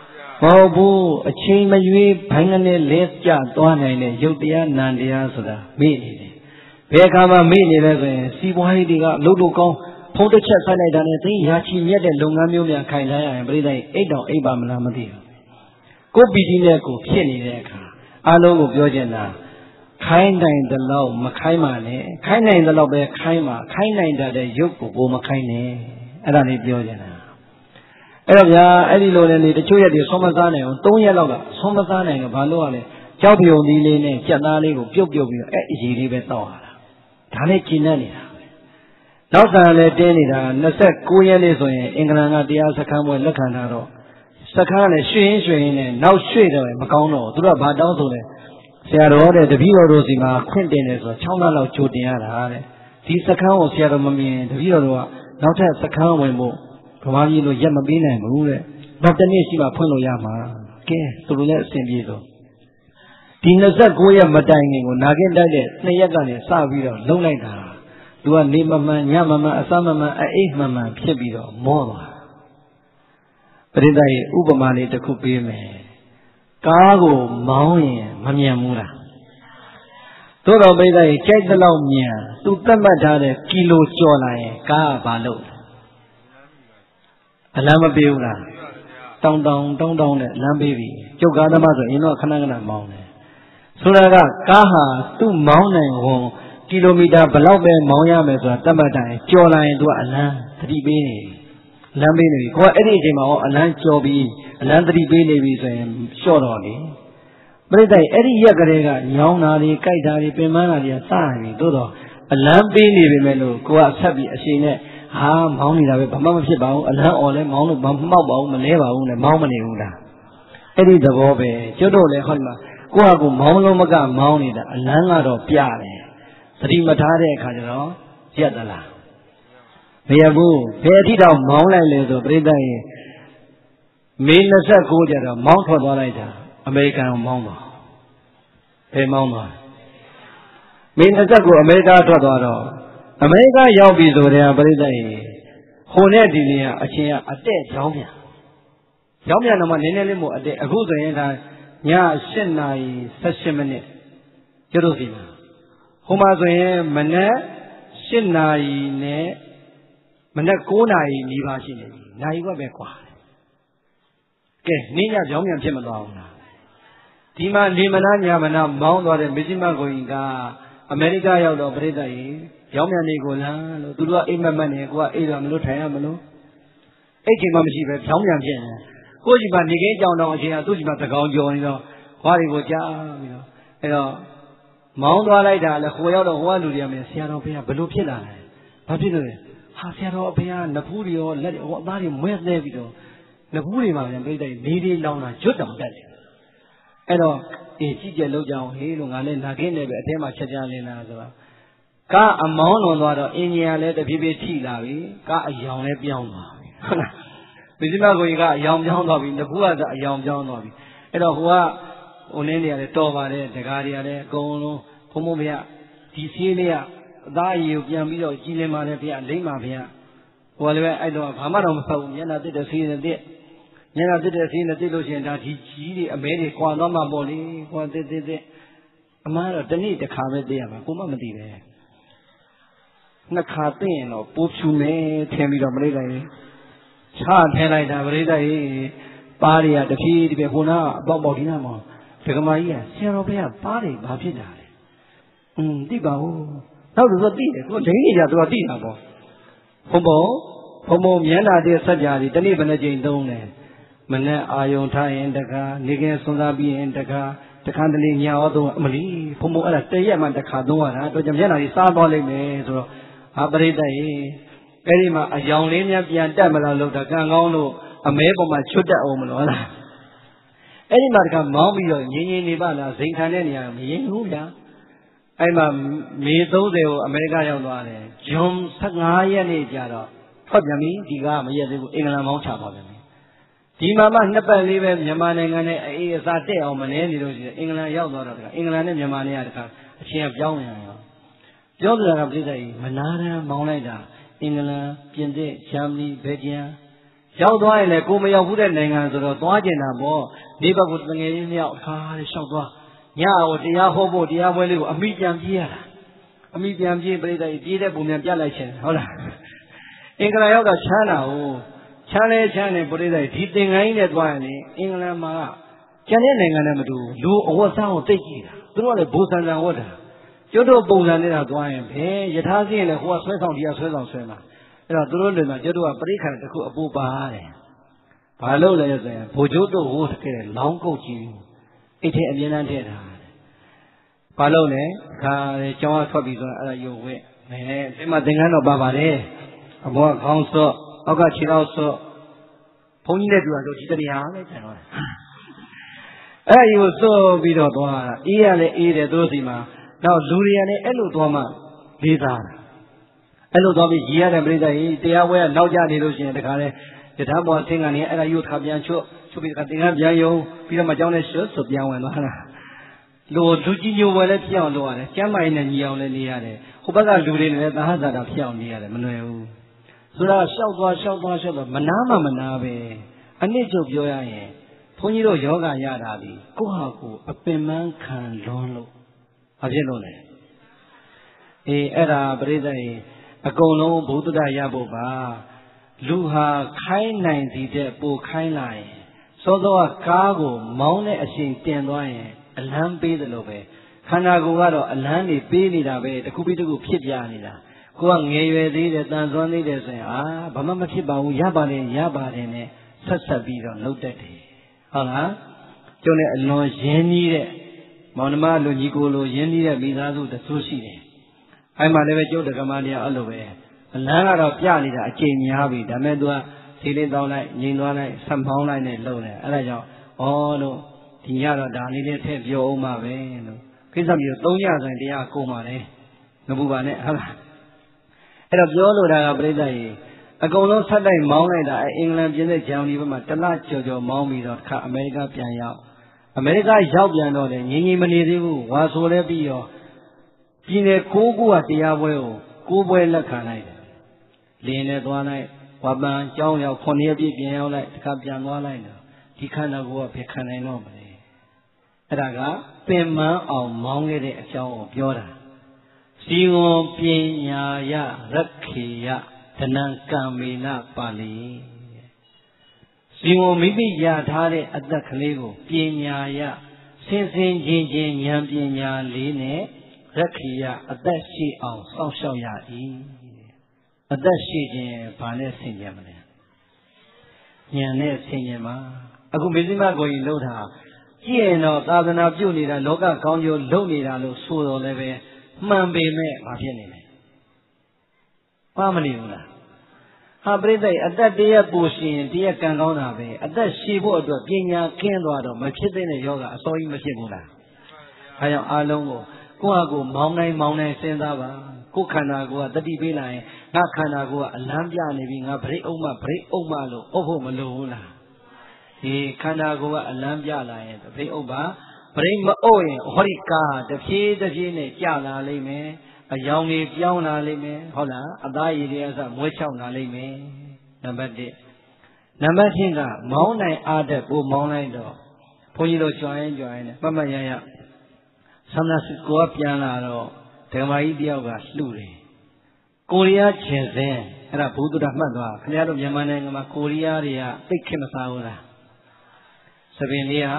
ဘောဘူးအချိန်မရွေးဘိုင်းကနေလဲကျသွားနိုင်တဲ့ရုပ်တရားနာမ်တရားဆိုတာမေ့နေတယ်ဘယ်အခါမှမေ့နေလဲဆိုရင်စီးပွားရေးတွေကလှုပ်လို့ကောင်းဖုံးတစ်ချက်ဆိုင်လိုက်တာနဲ့သိရာချီမြတ်တဲ့လုပ်ငန်းမျိုးများခိုင်ထားရရင်ပြိဿအိတ်တောင်အိတ်ပါမလားမသိဘူးကိုပီတိနဲ့ကိုဖြစ်နေတဲ့အခါအားလုံးကိုပြောချင်တာခိုင်းနိုင်တဲ့လောက်မခိုင်းပါနဲ့ခိုင်းနိုင်တဲ့လောက်ပဲခိုင်းပါခိုင်းနိုင်တဲ့ရုပ်ကိုကိုမခိုင်းနဲ့အဲ့ဒါလေးပြောချင်တာအဲ့တော့ဗျာအဲ့ဒီလိုလေတချို့ရက်တွေဆွမ်းမစားနိုင်အောင်၃ရက်လောက်ကဆွမ်းမစားနိုင်တော့ဘာလို့ရလဲကြောက်ပြုံသီးလေးနဲ့ကြက်သားလေးကိုပြုတ်ပြုတ်ပြီးတော့အဲ့အရေးလေးပဲတောက်ရတာဒါနဲ့ကျဉ်းနေတာနောက်ဆံလည်းတင်းနေတာ၂၉ရက်နေ့ဆိုရင်အင်္ဂလန်ကတရားစခန်းပွဲလက်ခံထားတော့စခန်းလည်းရွှေရင်းရွှေရင်းနဲ့နောက်ရွှေ့တော့မကောင်းတော့သူတို့ကဘာတောင်းဆိုလဲဆရာတော်တဲ့တပည့်တော်တို့စီမှာခွင့်တင်တယ်ဆိုတော့၆လလောက်ကြိုတင်ရတာတဲ့ဒီစခန်းကိုဆရာတော်မမြင်တပည့်တော်တို့ကနောက်ထပ်စခန်းဝင်ဖို့ဗမာပြည်လိုရက်မပေးနိုင်ဘူးတဲ့နောက်တစ်နေ့ရှိမှဖွင့်လို့ရမှာကဲသူတို့လည်းအဆင်ပြေဆိုဒီ၂၉ရက်မတိုင်ခင်ကိုနာကင်းတိုက်တဲ့နှစ်ရက်ကနေစပြီးတော့လုံလိုက်တာသူကနေမမှန်ညမမှန်အစမမှန်အိတ်မမှန်ဖြစ်ပြီးတော့မောသွားပရိသတ်ရဲ့ဥပမာလေးတစ်ခုပေးမယ်ကားကိုမောင်းရင်မမြန်ဘူးလားသို့တော်ပရိသတ်ရဲ့ကြိုက်တဲ့လောက်မြန်သူသတ်မှတ်ထားတဲ့ကီလိုကျော်လာရင်ကားကဘာလုပ်လဲအလမ်းမပေးဘူးလားတောင်းတောင်းတောင်းတောင်းနဲ့လမ်းပေးပြီကျုပ်ကားသမားဆိုရင်တော့ခဏခဏမောင်းတယ်ဆိုတာကကားဟာသူ့မောင်းနိုင်ဝန်ကီလိုမီတာဘလောက်ပဲမောင်းရမယ်ဆိုတာသတ်မှတ်တိုင်းကျော်လာရင်သူကအလမ်းသတိပေးနေလမ်းပေးနေပြီကိုကအဲ့ဒီအချိန်မှာဟောအလမ်းကျော်ပြီးအလမ်းသတိပေးနေပြီဆိုရင်လျှော့တော့လေပြိတ္တိုင်အဲ့ဒီရက်ကလေးကညောင်းတာတွေကြိုက်တာတွေပင်ပန်းတာတွေစရပြီသို့တော့အလမ်းပေးနေပြီမဲ့လို့ကိုကဆက်ပြီးအချိန်နဲ့ဟာမောင်းနေတာပဲဘာမှမဖြစ်ပါဘူးအလန်းអော်လဲမောင်းလို့မမှောက်ပါဘူးမလဲပါဘူးနဲ့မောင်းမနေဘူးလားအဲ့ဒီသဘောပဲကျွတ်တော့လေဟောဒီမှာကိုယ့်ဟာကိုယ်မောင်းလို့မကမောင်းနေတာအလန်းကတော့ပြတယ်သတိမထားတဲ့အခါကျတော့ရက်သလားမရဘူးဘယ်အထိတော့မောင်းလိုက်လဲဆိုပြိဿရဲ့မေ၂၉ကျတော့မောင်းထွက်သွားလိုက်တာအမေရိကန်ကိုမောင်းသွားဘယ်မောင်းသွားမေ၂၉အမေရိကန်ထွက်သွားတော့အမေရိကရောက်ပြီဆိုတဲ့ပြိဿရေဟိုနဲ့ဒီနေရအချင်းကအတဲ့ကြောင်းပြန်ကြောင်းပြန်တော့မှနည်းနည်းလေးမို့အတဲ့အခုဆိုရင်ဒါည၈နာရီ၁၈မိနစ်ကျတော့စီမှာဟိုမှာဆိုရင်မနက်၈နာရီနဲ့မနက်၉နာရီနီးပါးရှိနေပြီနိုင်ဝက်ပဲကွာကဲနေ့ညကြောင်းပြန်ဖြစ်မသွားဘူးလားဒီမှာနေမနာညမနာမောင်းသွားတဲ့မဇ္ဈိမကိုကြီးကအမေရိကရောက်တော့ပြိဿရေရောင်းမြန်နေကိုလားလို့သူတို့ကအိမ်မက်မက်နေကိုကအိမ်တော့မလို့ထိုင်ရမလို့အဲ့ချိန်မှမရှိပဲဖြောင်းပြန်ဖြစ်နေကိုကြီးကနေခင်းကြောင်တောင်အချိန်ကသူ့ကြီးမှသကောင်ကြော်နေတော့ဟွာတွေကိုကြားပြီးတော့အဲ့တော့မောင်းသွားလိုက်တာလေဟိုရောက်တော့ဟိုကလူတွေကမင်းဆရာတော်ဖေကဘလို့ဖြစ်လာလဲဘာဖြစ်လို့လဲဟာဆရာတော်အဖေကနဖူးတွေရောလက်ဟိုအသားတွေမွဲသေးပြီးတော့နဖူးတွေမှာပြန်ပြိတ္တိနေလေးလောင်းတာကျွတ်တောင်တက်တယ်အဲ့တော့အေးကြည့်ကြလို့ကြောင်ဟေးလို့ငါလည်းနာခင်းနေပဲအထဲမှာချက်ချလင်းလာဆိုတော့ကားအမောင်းလွန်သွားတော့အင်ဂျင်ကလည်းတဖြည်းဖြည်းထိလာပြီကားအယောင်လည်းပြောင်းသွားပြီဟုတ်လားမဇ္ဈိမကိုကြီးကအယောင်ပြောင်းသွားပြီတပူကအယောင်ပြောင်းသွားပြီအဲ့တော့ဟိုကဟိုနင်းတွေကလည်းတော်ပါတယ်တကားတွေကလည်းအကုန်လုံးဘုံဘုံဖေဒီဆေးလေးကအသားအရည်ကိုပြန်ပြီးတော့ကြီးလင်းပါတယ်ဖေလိမ့်ပါဖေဟိုလည်းပဲအဲ့တော့ဘာမှတော့မဟုတ်ဘူးမျက်နှာတစ်တဲ့ဆေးနဲ့တစ်မျက်နှာတစ်တဲ့ဆေးနဲ့တစ်လို့ရှိရင်ဒါဒီကြီးတွေအမဲတွေကွာသွားမှာပေါ့လေကွာတစ်တစ်တစ်အမှန်တော့တနေ့တစ်ခါပဲသိရမှာကိုမှမသိပဲနှစ်ခါသိရင်တော့ပိုးဖြူမယ်ထင်ပြီးတော့မလေးလိုက်ချထဲလိုက်တာပရိသတ်ကြီးပါးတွေကတဖြည်းတဖြည်းခုနကအပေါက်ပေါက်ဒီနာမှာဒကမာကြီးကဆရာတော်ဘုရားပါးတွေဘာဖြစ်တာလဲอืมသိပါဘူးနောက်တော့သိတယ်သူဒိန်းနေကြသူကသိတာပေါ့ဘုံဘုံဘုံဘုံမျက်နှာတဲ့စัจ जा တွေတနေ့ဘယ်နှကြိမ်သုံးလဲမနဲ့အာယုံထားရင်တခါနေကဲစွန်စားပြီးရင်တခါတခါတလေညာရောသုံးအမလီဘုံဘုံအဲ့ဒါတရက်မှတခါသုံးရတာတော့မျက်နှာကြီးစားသွားလိမ့်မယ်ဆိုတော့ဟာပရိသတ်ကြီးအဲ့ဒီမှာအယောင်လေးများပြန်တက်မလားလို့တာကံကောင်းလို့အမဲပေါ်မှာချွတ်တက်အောင်မလို့လားအဲ့ဒီမှာတခါမောင်းပြီးတော့ငင်းငင်းနေပါလားဇိမ်ခံတဲ့နေရာမရင်ဘူးဗျာအဲ့မှာမေ၃၀ကိုအမေရိကရောက်သွားတယ်ဂျွန်၁၅ရက်နေ့ကျတော့ထွက်ပြန်ပြီဒီကမရက်သေးဘူးအင်္ဂလန်မောင်းချပါပြန်ပြီဒီမှာမှနှစ်ပတ်လေးပဲမြန်မာနိုင်ငံနဲ့အေးအစားတက်အောင်မနေနေလို့ရှိရင်အင်္ဂလန်ရောက်သွားတော့တခါအင်္ဂလန်နဲ့မြန်မာနဲ့တခါအချင်းပြောင်းနေရောပြောပြတာကပြည့်တဲ့မနာတမ်းမောင်းလိုက်တာအင်္ဂလန်ပြင်သစ်ဂျာမနီဘယ်လ်ဂျီယံရောက်သွားရင်လည်းကိုမရောက်ဘူးတဲ့နိုင်ငံဆိုတော့သွားကျင်တာပေါ့နေဘက်ကိုတငယ်ချင်းမြောက်ခါလေးလျှောက်သွားညကိုတရားဟောဖို့တရားပွဲလေးကိုအမိပြန်ပြေးရတာအမိပြန်ပြေးပြိတ္တိပြေးတဲ့ပုံပြန်ပြလိုက်ခြင်းဟုတ်လားအင်္ဂလန်ရောက်တော့ချမ်းတာဟုတ်ချမ်းလဲချမ်းတယ်ပြိတ္တိဒီသင်္ကန်းကြီးနဲ့သွားရင်လေအင်္ဂလန်မှာကျန်တဲ့နိုင်ငံနဲ့မတူလူအဝတ်စားကိုသိကြည့်တာသူတို့ကလည်းဘူဆန်ဆန်ဝတ်တာကျွတ်တို့ပုံစံနဲ့တော့သွားရင်ဘယ်ယထာစင်းလည်းဟိုကဆွဲဆောင်ဒီကဆွဲဆောင်ဆွဲမှာအဲ့တော့သူတို့လည်းကျွတ်တို့ကပြိခါတစ်ခုအပူပါတယ်ဘာလို့လဲဆိုရင်ဘိုလ်ချုပ်တို့ဟိုတကယ်လောင်းကုတ်ကြီးအိတ်ထဲအမြဲတမ်းထည့်တာဘာလို့လဲခါကျောင်းကထွက်ပြီးဆိုတော့အဲ့ဒါရုပ်ဝဲနဲဒီမှာသင်္ကန်းတော့ပါပါတယ်အဘောကခေါင်းစော့အောက်ကခြေထောက်စော့ဘုန်းကြီးနဲ့တွေ့တော့ဒီတရားပဲကျန်တော့အဲ့ဒီကိုစော့ပြီးတော့သွားတာအေးရလဲအေးတယ်သူတို့စီမှာနောက်လူတွေကလည်းအဲ့လိုသွားမှလေးစားတာအဲ့လိုသွားပြီးရည်ရတဲ့ပြိဿကြီးတရားပွဲကနောက်ကျနေလို့ရှိရင်တခါလဲယထာဘောဆင်းကနေအဲ့ဒါယူခါပြန်ချွတ်ချွတ်ပြီးတခါသင်္ကန်းပြန်ယုံပြီးတော့မှကျောင်းနဲ့ရွှတ်ဆိုပြန်ဝင်သွားတာလူလူကြီးညိုဝယ်လည်းဖြစ်အောင်လုပ်ရတယ်ကျမ်းမာရေးနဲ့ညီအောင်လည်းနေရတယ်ဟိုဘက်ကလူတွေနဲ့သာဟဇာတာဖြစ်အောင်နေရတယ်မလွယ်ဘူးဆိုတော့ရှောက်သွားရှောက်သွားရှောက်သွားမနာမှမနာပဲအနည်းချုပ်ပြောရရင်ဘုန်းကြီးတို့ယောဂရတာဒီကိုယ့်ဟာကိုယ်အပင်ပန်းခံလွန်းလို့ဘာဖြစ်လို့လဲအေးအဲ့ဒါပြိဿရေအကုန်လုံးဘုဒ္ဓရဖို့ပါလူဟာခိုင်းနိုင်သည်တဲ့ပိုခိုင်းလာရင်စောစောကကားကိုမောင်းတဲ့အချိန်တင်သွားရင်အလန်းပေးတယ်လို့ပဲခန္ဓာကိုယ်ကတော့အလန်းနေပေးနေတာပဲတစ်ခုပြီးတစ်ခုဖြစ်ပြနေတာကိုကငယ်ရွယ်သေးတယ်တန်ဆွမ်းသေးတယ်ဆိုရင်အာဘာမှမဖြစ်ပါဘူးရပါတယ်ရပါတယ်နဲ့ဆက်ဆက်ပြီးတော့လှုပ်တတ်တယ်ဟုတ်လားကျုံနဲ့အလွန်ရင်းနှီးတဲ့မောင်နှမလူကြီးကိုလိုရင်းနှီးတဲ့မိသားစုတဆိုးရှိတယ်အဲ့မှာလည်းပဲကျုပ်တက္ကမတရားအဲ့လိုပဲအလန်းကတော့ပြနေတာအကျင့်များပြီဒါမဲ့သူကစီလေးတောင်းလိုက်ငြိမ်သွားလိုက်ဆက်မောင်းလိုက်နဲ့လှုပ်တယ်အဲ့ဒါကြောင့်ဩလို့ဒီညတော့ဒါလေးလေးထည့်ပြောအောင်ပါပဲလို့ကိစ္စမျိုးသုံးညဆိုရင်တရားကိုမှလည်းမပူပါနဲ့ဟုတ်လားအဲ့တော့ပြောလို့တာကပြိဿကြီးအကုန်လုံးဆက်တိုက်မောင်းလိုက်တာအင်္ဂလန်ပြည်တဲ့ဂျာမနီဘက်မှာတလကြော်ကြော်မောင်းပြီးတော့တစ်ခါအမေရိကပြန်ရောက်အမေရိကရောက်ပြန်တော့တယ်ငြိမ်ငြိမ်မနေသေးဘူးဝါဆိုလဲပြီးတော့ပြည်နယ်ကိုးခုကတရားပွဲကိုကိုးပွဲလက်ခံလိုက်တယ်လင်းနဲ့သွားလိုက်ဝါပန်ကျောင်းရောက်ခုနှစ်ရက်ပြည့်ပြန်ရောက်လိုက်တစ်ခါပြန်သွားလိုက်တော့ဒီခန္ဓာကိုယ်ကဘယ်ခံနိုင်တော့မလဲအဲ့ဒါကပင်မအောင်မောင်းခဲ့တဲ့အကြောင်းကိုပြောတာစီဝံပညာယရခေယတဏံကံမေနပါဠိစီဝံမိမိရထားတဲ့အသက်ကလေးကိုပညာယစင်စင်ချင်းချင်းဉာဏ်ပညာလေးနဲ့ရခေယအသက်ရှိအောင်စောင့်ရှောက်ရ၏အသက်ရှိခြင်းဘာနဲ့ဆင်ခြင်မလဲဉာဏ်နဲ့ဆင်ခြင်မှာအခုမေဇိမကိုကြီးလှုပ်တာကြည့်ရင်တော့သာသနာပြုနေတာလောကကောင်းကျိုးလုပ်နေတာလို့ဆိုတော်လည်းပဲမှန်ပေမဲ့ဘာဖြစ်နေလဲပါမနေဘူးလားဟာပြိဿအသက်တရက်ပူရှင်တရက်ကံကောင်းတာပဲအသက်ရှည်ဖို့အတွက်ပညာကင်းသွားတော့မဖြစ်တဲ့ယောဂအစောကြီးမဖြစ်ဘူးလားဒါကြောင့်အားလုံးကိုကိုယ့်ဟာကိုယ်မောင်းတိုင်းမောင်းတိုင်းစဉ်းစားပါကိုယ်ခန္ဓာကိုယ်ကတတိပေးလာရင်ငါခန္ဓာကိုယ်ကအလန်းပြနေပြီငါဗရိတ်အုံမဗရိတ်အုံမလို့အုပ်ဖို့မလိုဘူးလားဒီခန္ဓာကိုယ်ကအလန်းပြလာရင်ဗရိတ်အုပ်ပါဗရိတ်မအုပ်ရင်ဟောဒီကားတဖြည်းတဖြည်းနဲ့ကျလာလိမ့်မယ်အယောင်ကြီးပြောင်းလာလိမ့်မယ်ဟုတ်လားအသားရည်တွေအစမွေးချောက်လာလိမ့်မယ်နံပါတ်တစ်နံပါတ်twoကမောင်းနိုင်အားတဲ့ပိုမောင်းလိုက်တော့ဘုန်းကြီးတို့ကြွရင်ကြွရင်နဲ့ပတ်မှတ်ရရဆန္ဒစစ်ကိုကပြန်လာတော့ဓမ္မကြီးတယောက်ကလှူတယ်ကိုရီးယားခြေစင်းအဲ့ဒါဘုဒ္ဓမှတ်သွားခင်ဗျားတို့မြန်မာနိုင်ငံမှာကိုရီးယားတွေကသိခင်မစားဘူးလားသပင်လေးဟာ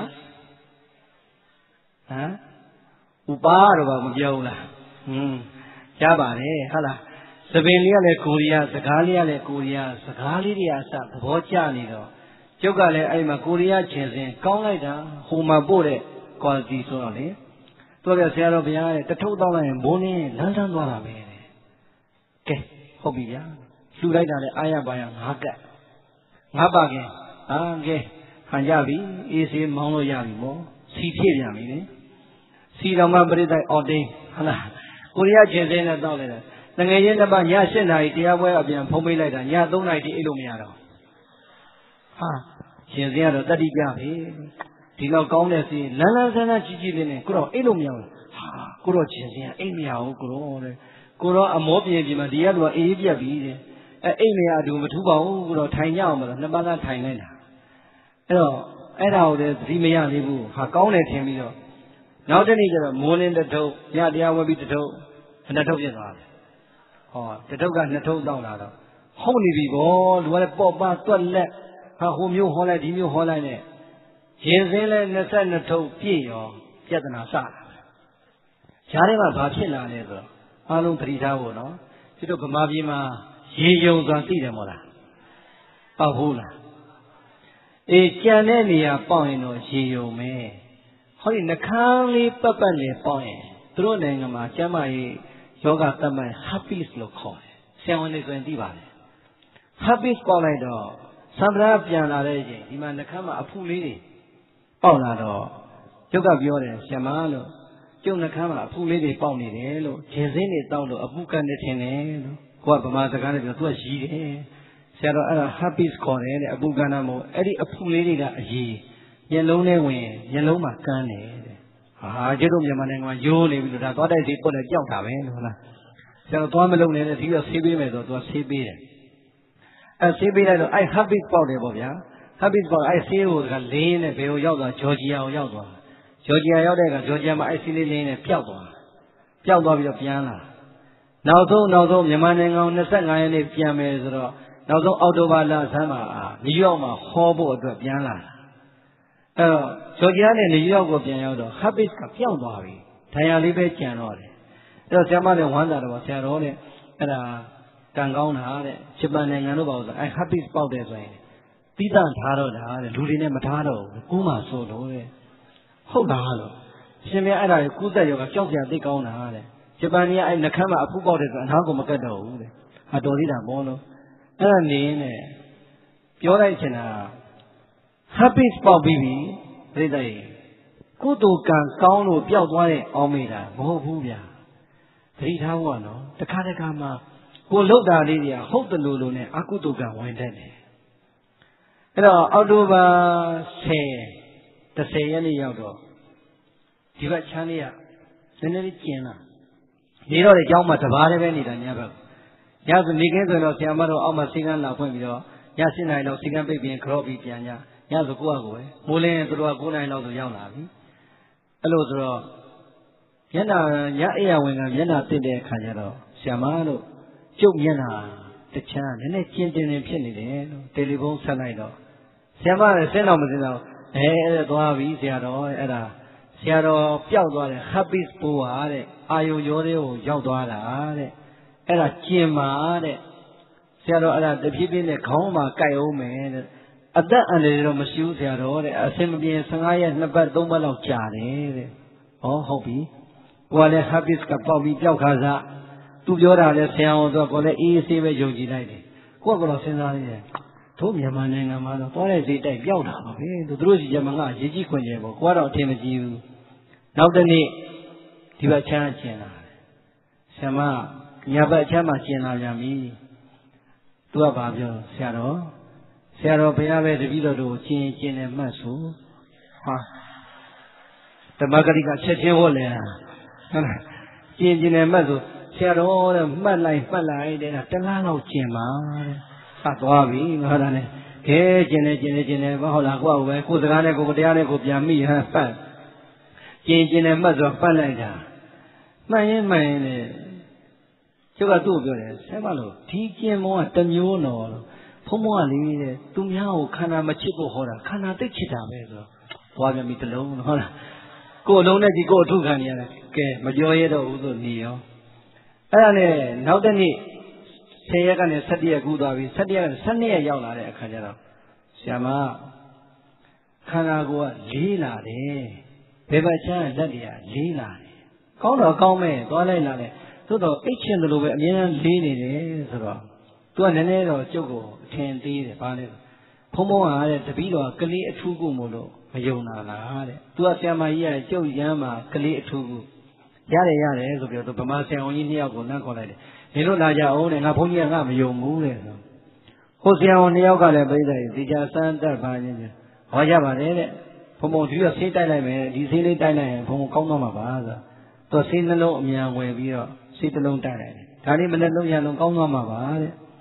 ဟမ်ဥပါတော့ဘာမပြောဘူးလားဟွန်းကြားပါတယ်ဟုတ်လားသပင်လေးကလည်းကိုရီးယားစကားလေးကလည်းကိုရီးယားစကားလေးတွေအစသဘောကျနေတော့ကျုပ်ကလည်းအဲ့မှာကိုရီးယားခြေစင်းကောင်းလိုက်တာဟိုမှာပို့တဲ့ quality ဆိုတော့လေတော်ပြဆရာတော်ဘုရားရဲ့တထုပ်တောင်းလိုက်ရင်ဘိုးနင်းလန်းဆန်းသွားတာပဲတဲ့ကဲဟုတ်ပြီဗျာလှူလိုက်တာလည်းအာရပါရငါးကက်ငါးပါခင်အာကဲခံကြပြီအေးစေးမောင်းလို့ရပြီမို့စီဖြည့်ပြန်ပြီလေစီတော်မှပြိတ္တိုင်အော်တင်းဟုတ်လားကိုရီးယားခြေစင်းနဲ့တောက်လိုက်တာတငယ်ချင်းတစ်ပတ်ည၈နာရီတရားပွဲအပြန်ဖုံးပေးလိုက်တာည၃နာရီတိအိတ်လို့မရတော့ဟာခြေစင်းကတော့တတိပြပြီဒီလောက်ကောင်းတဲ့စီလန်းလန်းဆန်းဆန်းကြီးကြီးလေးနဲ့ကိုတော့အိတ်လို့မရဘူးဟာကိုတော့ခြေစင်းအိတ်မရဘူးကိုတော့တဲ့ကိုတော့အမောပြေပြေမှာဒီကတော့အေးပြက်ပြီတဲ့အိမ်မရအတူမထူပါဘူးကတော့ထိုင်ကြအောင်မလားနှစ်ပါးသားထိုင်လိုက်တာအဲ့တော့အဲ့ဒါကိုလည်းသတိမရသေးဘူးဟာကောင်းတယ်ထင်ပြီးတော့နောက်တနေ့ကျတော့မိုးလင်းတစ်ထုပ်ညတရားဝဲပြီးတစ်ထုပ်နှစ်ထုပ်ပြစ်သွားတယ်ဟောတစ်ထုပ်ကနှစ်ထုပ်တောက်လာတော့ဟုတ်နေပြီဗောလူကလည်းပေါ့ပါတွက်လက်ဟာဟိုမျိုးဟောလိုက်ဒီမျိုးဟောလိုက်နဲ့ရင်စင်းလဲနှစ်ဆက်နှစ်ထုပ်ပြည့်ရောပြဿနာစတာရှားထဲမှာဘာဖြစ်လာလဲဆိုတော့အားလုံးသတိထားဖို့နော်ဒီတော့ဗမာပြည်မှာရေယုံဆိုတာသိတယ်မို့လားပေါက်ဟုတ်လားအေးကြံတဲ့နေရာပေါက်ရင်တော့ရေယုံပဲဟောဒီနှခမ်းလေးပတ်ပတ်လေးပေါက်ရင်သူတို့နိုင်ငံမှာကျမ်းမာရေးယောဂတတ်မှတ် herpes လို့ခေါ်တယ်ဆရာဝန်တွေဆိုရင်သိပါတယ် herpes ပေါက်လိုက်တော့သံဃာပြန်လာတဲ့အချိန်ဒီမှာနှခမ်းမှာအဖုလေးတွေပေါက်လာတော့ကျုပ်ကပြောတယ်ဆရာမလို့ကျုပ်နှခမ်းမှာအဖုလေးတွေပေါက်နေတယ်လို့ဂျင်းစင်းတွေတောက်လို့အဖုကန်နေထင်တယ်လို့ကိုကဗမာစကားနဲ့ပြောသူကရီးတယ်ဆရာတော်အဲ့ဒါ herpes ခေါ်တယ်တဲ့အပူကန္နာမို့အဲ့ဒီအဖုလေးတွေကအရီးမျက်လုံးထဲဝင်မျက်လုံးမှာကန်းတယ်တဲ့ဟာကျတို့မြန်မာနိုင်ငံမှာယိုးနေပြီလို့ဒါသွားတိုက်စီပုတ်တယ်ကြောက်တာပဲလို့ဟုတ်လားဆရာတော်သွားမလုံးနဲ့ဒီတော့ဆေးပေးမယ်ဆိုတော့သူကဆေးပေးတယ်အဲ့ဆေးပေးလိုက်တော့အဲ့ herpes ပေါက်တယ်ပေါ့ဗျာ herpes ပေါက်အဲ့ဆေးကိုကလေးနဲ့ဘယ်ကိုရောက်သွားဂျော်ဂျီယာကိုရောက်သွားဂျော်ဂျီယာရောက်တဲ့ကဂျော်ဂျီယာမှာအဲ့ဆေးလေးလေးနဲ့ပျောက်သွားပျောက်သွားပြီးတော့ပြန်လာနောက်ဆုံးနောက်ဆုံးမြန်မာနိုင်ငံကိုနှစ်၅ရက်နေ့ပြန်မယ်ဆိုတော့နောက်ဆုံးအောက်တိုဘာလဆန်းမှာနယူးယောက်မှာဟောဖို့အတွက်ပြန်လာတာအဲ့တော့ဂျော်ဂျီယာနဲ့နယူးယောက်ကိုပြန်ရောက်တော့ herpes ကပျောက်သွားပြီဒဏ်ရာလေးပဲကျန်တော့တယ်အဲ့တော့ဆရာမလည်းဝမ်းသာတော့ဆရာတော်တဲ့အဲ့ဒါကံကောင်းတာတဲ့ဂျပန်နိုင်ငံတို့ပါလို့ဆိုအဲ့ herpes ပေါက်တယ်ဆိုရင်ပြီးတန့်ထားတော့တာတဲ့လူတွေနဲ့မထားတော့ဘူးကူးမှဆိုလို့တဲ့ဟုတ်လားလို့ရှင်မအဲ့ဒါကိုကူးသက်ရောကကြောက်စရာသိကောင်းတာတဲ့ဂျပန်ကြီးကအဲ့နှခမ်းမှာအဖုပေါက်တယ်ဆိုအနာကိုမကတ်တော့ဘူးတဲ့ဟာတော်သေးတာဘောလို့အဲ့ဒါနေနဲ့ပြောလိုက်ချင်တာ herpes ပေါက်ပြီးပြီပြိတ္တိကုသိုလ်ကံကောင်းလို့ပျောက်သွားတဲ့အောင်းမေးတာမဟုတ်ဘူးဗျာသတိထားဖို့ကနော်တခါတခါမှာကိုလှုပ်တာလေးတွေကဟုတ်တယ်လို့လို့နဲ့အကုသိုလ်ကံဝင်တတ်တယ်အဲ့တော့အောက်တိုဘာဆယ်ရက်နေ့ရောက်တော့ဒီဘက်ချမ်းလေးကနည်းနည်းလေးကျင်လာနေတော့လေကျောင်းမှာတဘာလေးပဲနေတာညဘက်ညဆိုနေခင်းဆိုတော့ဆရာမတို့အောက်မှာစီကန်းလာဖွင့်ပြီးတော့ည၈နာရီလောက်စီကန်းပိတ်ပြီးခရော့ပြီးပြန်ညညဆိုကိုယ့်အကိုပဲမိုးလင်းသူတို့က၉နာရီလောက်ဆိုရောက်လာပြီအဲ့လိုဆိုတော့မျက်နှာညအိယာဝင်ကမျက်နှာတင့်တဲ့အခါကျတော့ဆရာမတို့ကျုပ်မျက်နှာတချမ်းနည်းနည်းကျဉ်တင်နေဖြစ်နေတယ်လို့တယ်လီဖုန်းဆက်လိုက်တော့ဆရာမလည်းစင်းတော့မစင်းတော့အဲအဲ့ဒါသွားပြီဆရာတော်အဲ့ဒါဆရာတော်ပျောက်သွားတယ် herpes ပိုးဟာတဲ့အာယုံရောတွေကိုရောက်သွားတာတဲ့အဲ့ဒါကျင်မာတဲ့ဆရာတော်အဲ့ဒါတဖြည်းဖြည်းနဲ့ခေါင်းမှာကိုက်အောင်မယ်တဲ့အသက်အန္တရာယ်တော့မရှိဘူးဆရာတော်တဲ့အစင်မပြေဆယ်ငါးရက်နှစ်ပတ်သုံးပတ်လောက်ကြာတယ်တဲ့ဟောဟုတ်ပြီကိုကလည်း herpes ကပေါက်ပြီးပျောက်ခါစားသူပြောတာလဲဆရာတော်ဆိုကိုလည်းအေးအေးဆေးပဲယုံကြည်လိုက်တယ်ကိုကကတော့စဉ်းစားနေတယ်တို့မြန်မာနိုင်ငံမှာတော့သွားတဲ့ဈေးတိုက်ပျောက်တာပါပဲသူတို့စီကျမငါရေးကြီးခွင့်ကျဲပေါ့ကိုကတော့အထင်မကြီးဘူးနောက်တနေ့ဒီဘက်ချမ်းကျင်လာတယ်ဆရာမညာဘက်အချမ်းမှာကျင်လာပြန်ပြီသူကဘာပြောဆရာတော်ဆရာတော်ဘုရားပဲတပည့်တော်တို့ကျင်ကျင်နဲ့မှတ်ဆိုဟာဓမ္မဂရိကချက်ချင်းဟောလဲဟုတ်လားကျင်ကျင်နဲ့မှတ်ဆိုဆရာတော်တဲ့မှတ်လိုက်မှတ်လိုက်တဲ့တလားလောက်ကျင်ပါတဲ့ဆက်သွားပြီငါကလည်းခဲကျင်နေကျင်နေကျင်နေဘာဟုတ်လားကိုယ့်အကိုပဲကိုယ်စကားနဲ့ကိုယ်တရားနဲ့ကိုပြန်မိဟန်ပတ်ကျင်ကျင်နဲ့မှတ်ဆိုပတ်လိုက်တာမှန်ရင်မှန်ရင်လေကျုပ်ကသူ့ကိုပြောတယ်ဆဲမလို့ဒီကျင်မောကတမျိုးတော်ဖုံးမောကလေးတဲ့သူများကိုခန္ဓာမချစ်ဖို့ဟောတာခန္ဓာသိချစ်တာပဲဆိုတော့သွားပြန်ပြီတလုံးဟုတ်လားကိုယ်လုံးနဲ့ဒီကိုယ်အထုခံနေရတယ်ကဲမပြောရတော့ဘူးဆိုနေရောအဲ့ဒါနဲ့နောက်တစ်နေ့ဆယ်ရက်ကနေ၁၁ရက်ကူးသွားပြီ၁၁ရက်ကနေ၁၂ရက်ရောက်လာတဲ့အခါကျတော့ဆရာမခန္ဓာကိုယ်ကလေးလာတယ်ဘယ်ဘက်ချမ်းလက်တွေကလေးလာတယ်ကောင်းတော့ကောင်းမဲ့သွားလိုက်လာတယ်သို့တော့အိတ်ချင်တယ်လို့ပဲအမြဲတမ်းလေးနေတယ်ဆိုတော့သူကနည်းနည်းတော့ကျုပ်ကိုအထင်သေးတယ်ဘာလဲဖုံးဖုံးကတဲ့တပည့်တော်ကလေးအထူးကိုမို့လို့မယုံတာလားတဲ့သူကဆရာမကြီးကကျုပ်ရမ်းမှာကလေးအထူးကိုရတယ်ရတယ်ဆိုပြီးတော့ဗမာဆရာဝန်ကြီးနှစ်ယောက်ကိုလမ်းခေါ်လိုက်တယ်နေလို့လာကြအောင်တဲ့ငါဘုန်းကြီးကငါမယုံဘူးတဲ့ဆိုဟိုဆရာဝန်နှစ်ယောက်ကလည်းပြိဿကြီးဒီချာစမ်းတက်ပါချင်းချင်းဟောကြပါလေတဲ့ဘုံဘုံဒီကဆေးတိုက်လိုက်မယ်ဒီဆေးလေးတိုက်လိုက်ရင်ဘုံဘုံကောင်းတော့မှာပါဆိုတော့ဆေးနှလုံးအမြန်ဝယ်ပြီးတော့ဆေးတစ်လုံးတိုက်လိုက်တယ်ဒါလေးမနဲ့လုံးရလုံးကောင်းသွားမှာပါတဲ့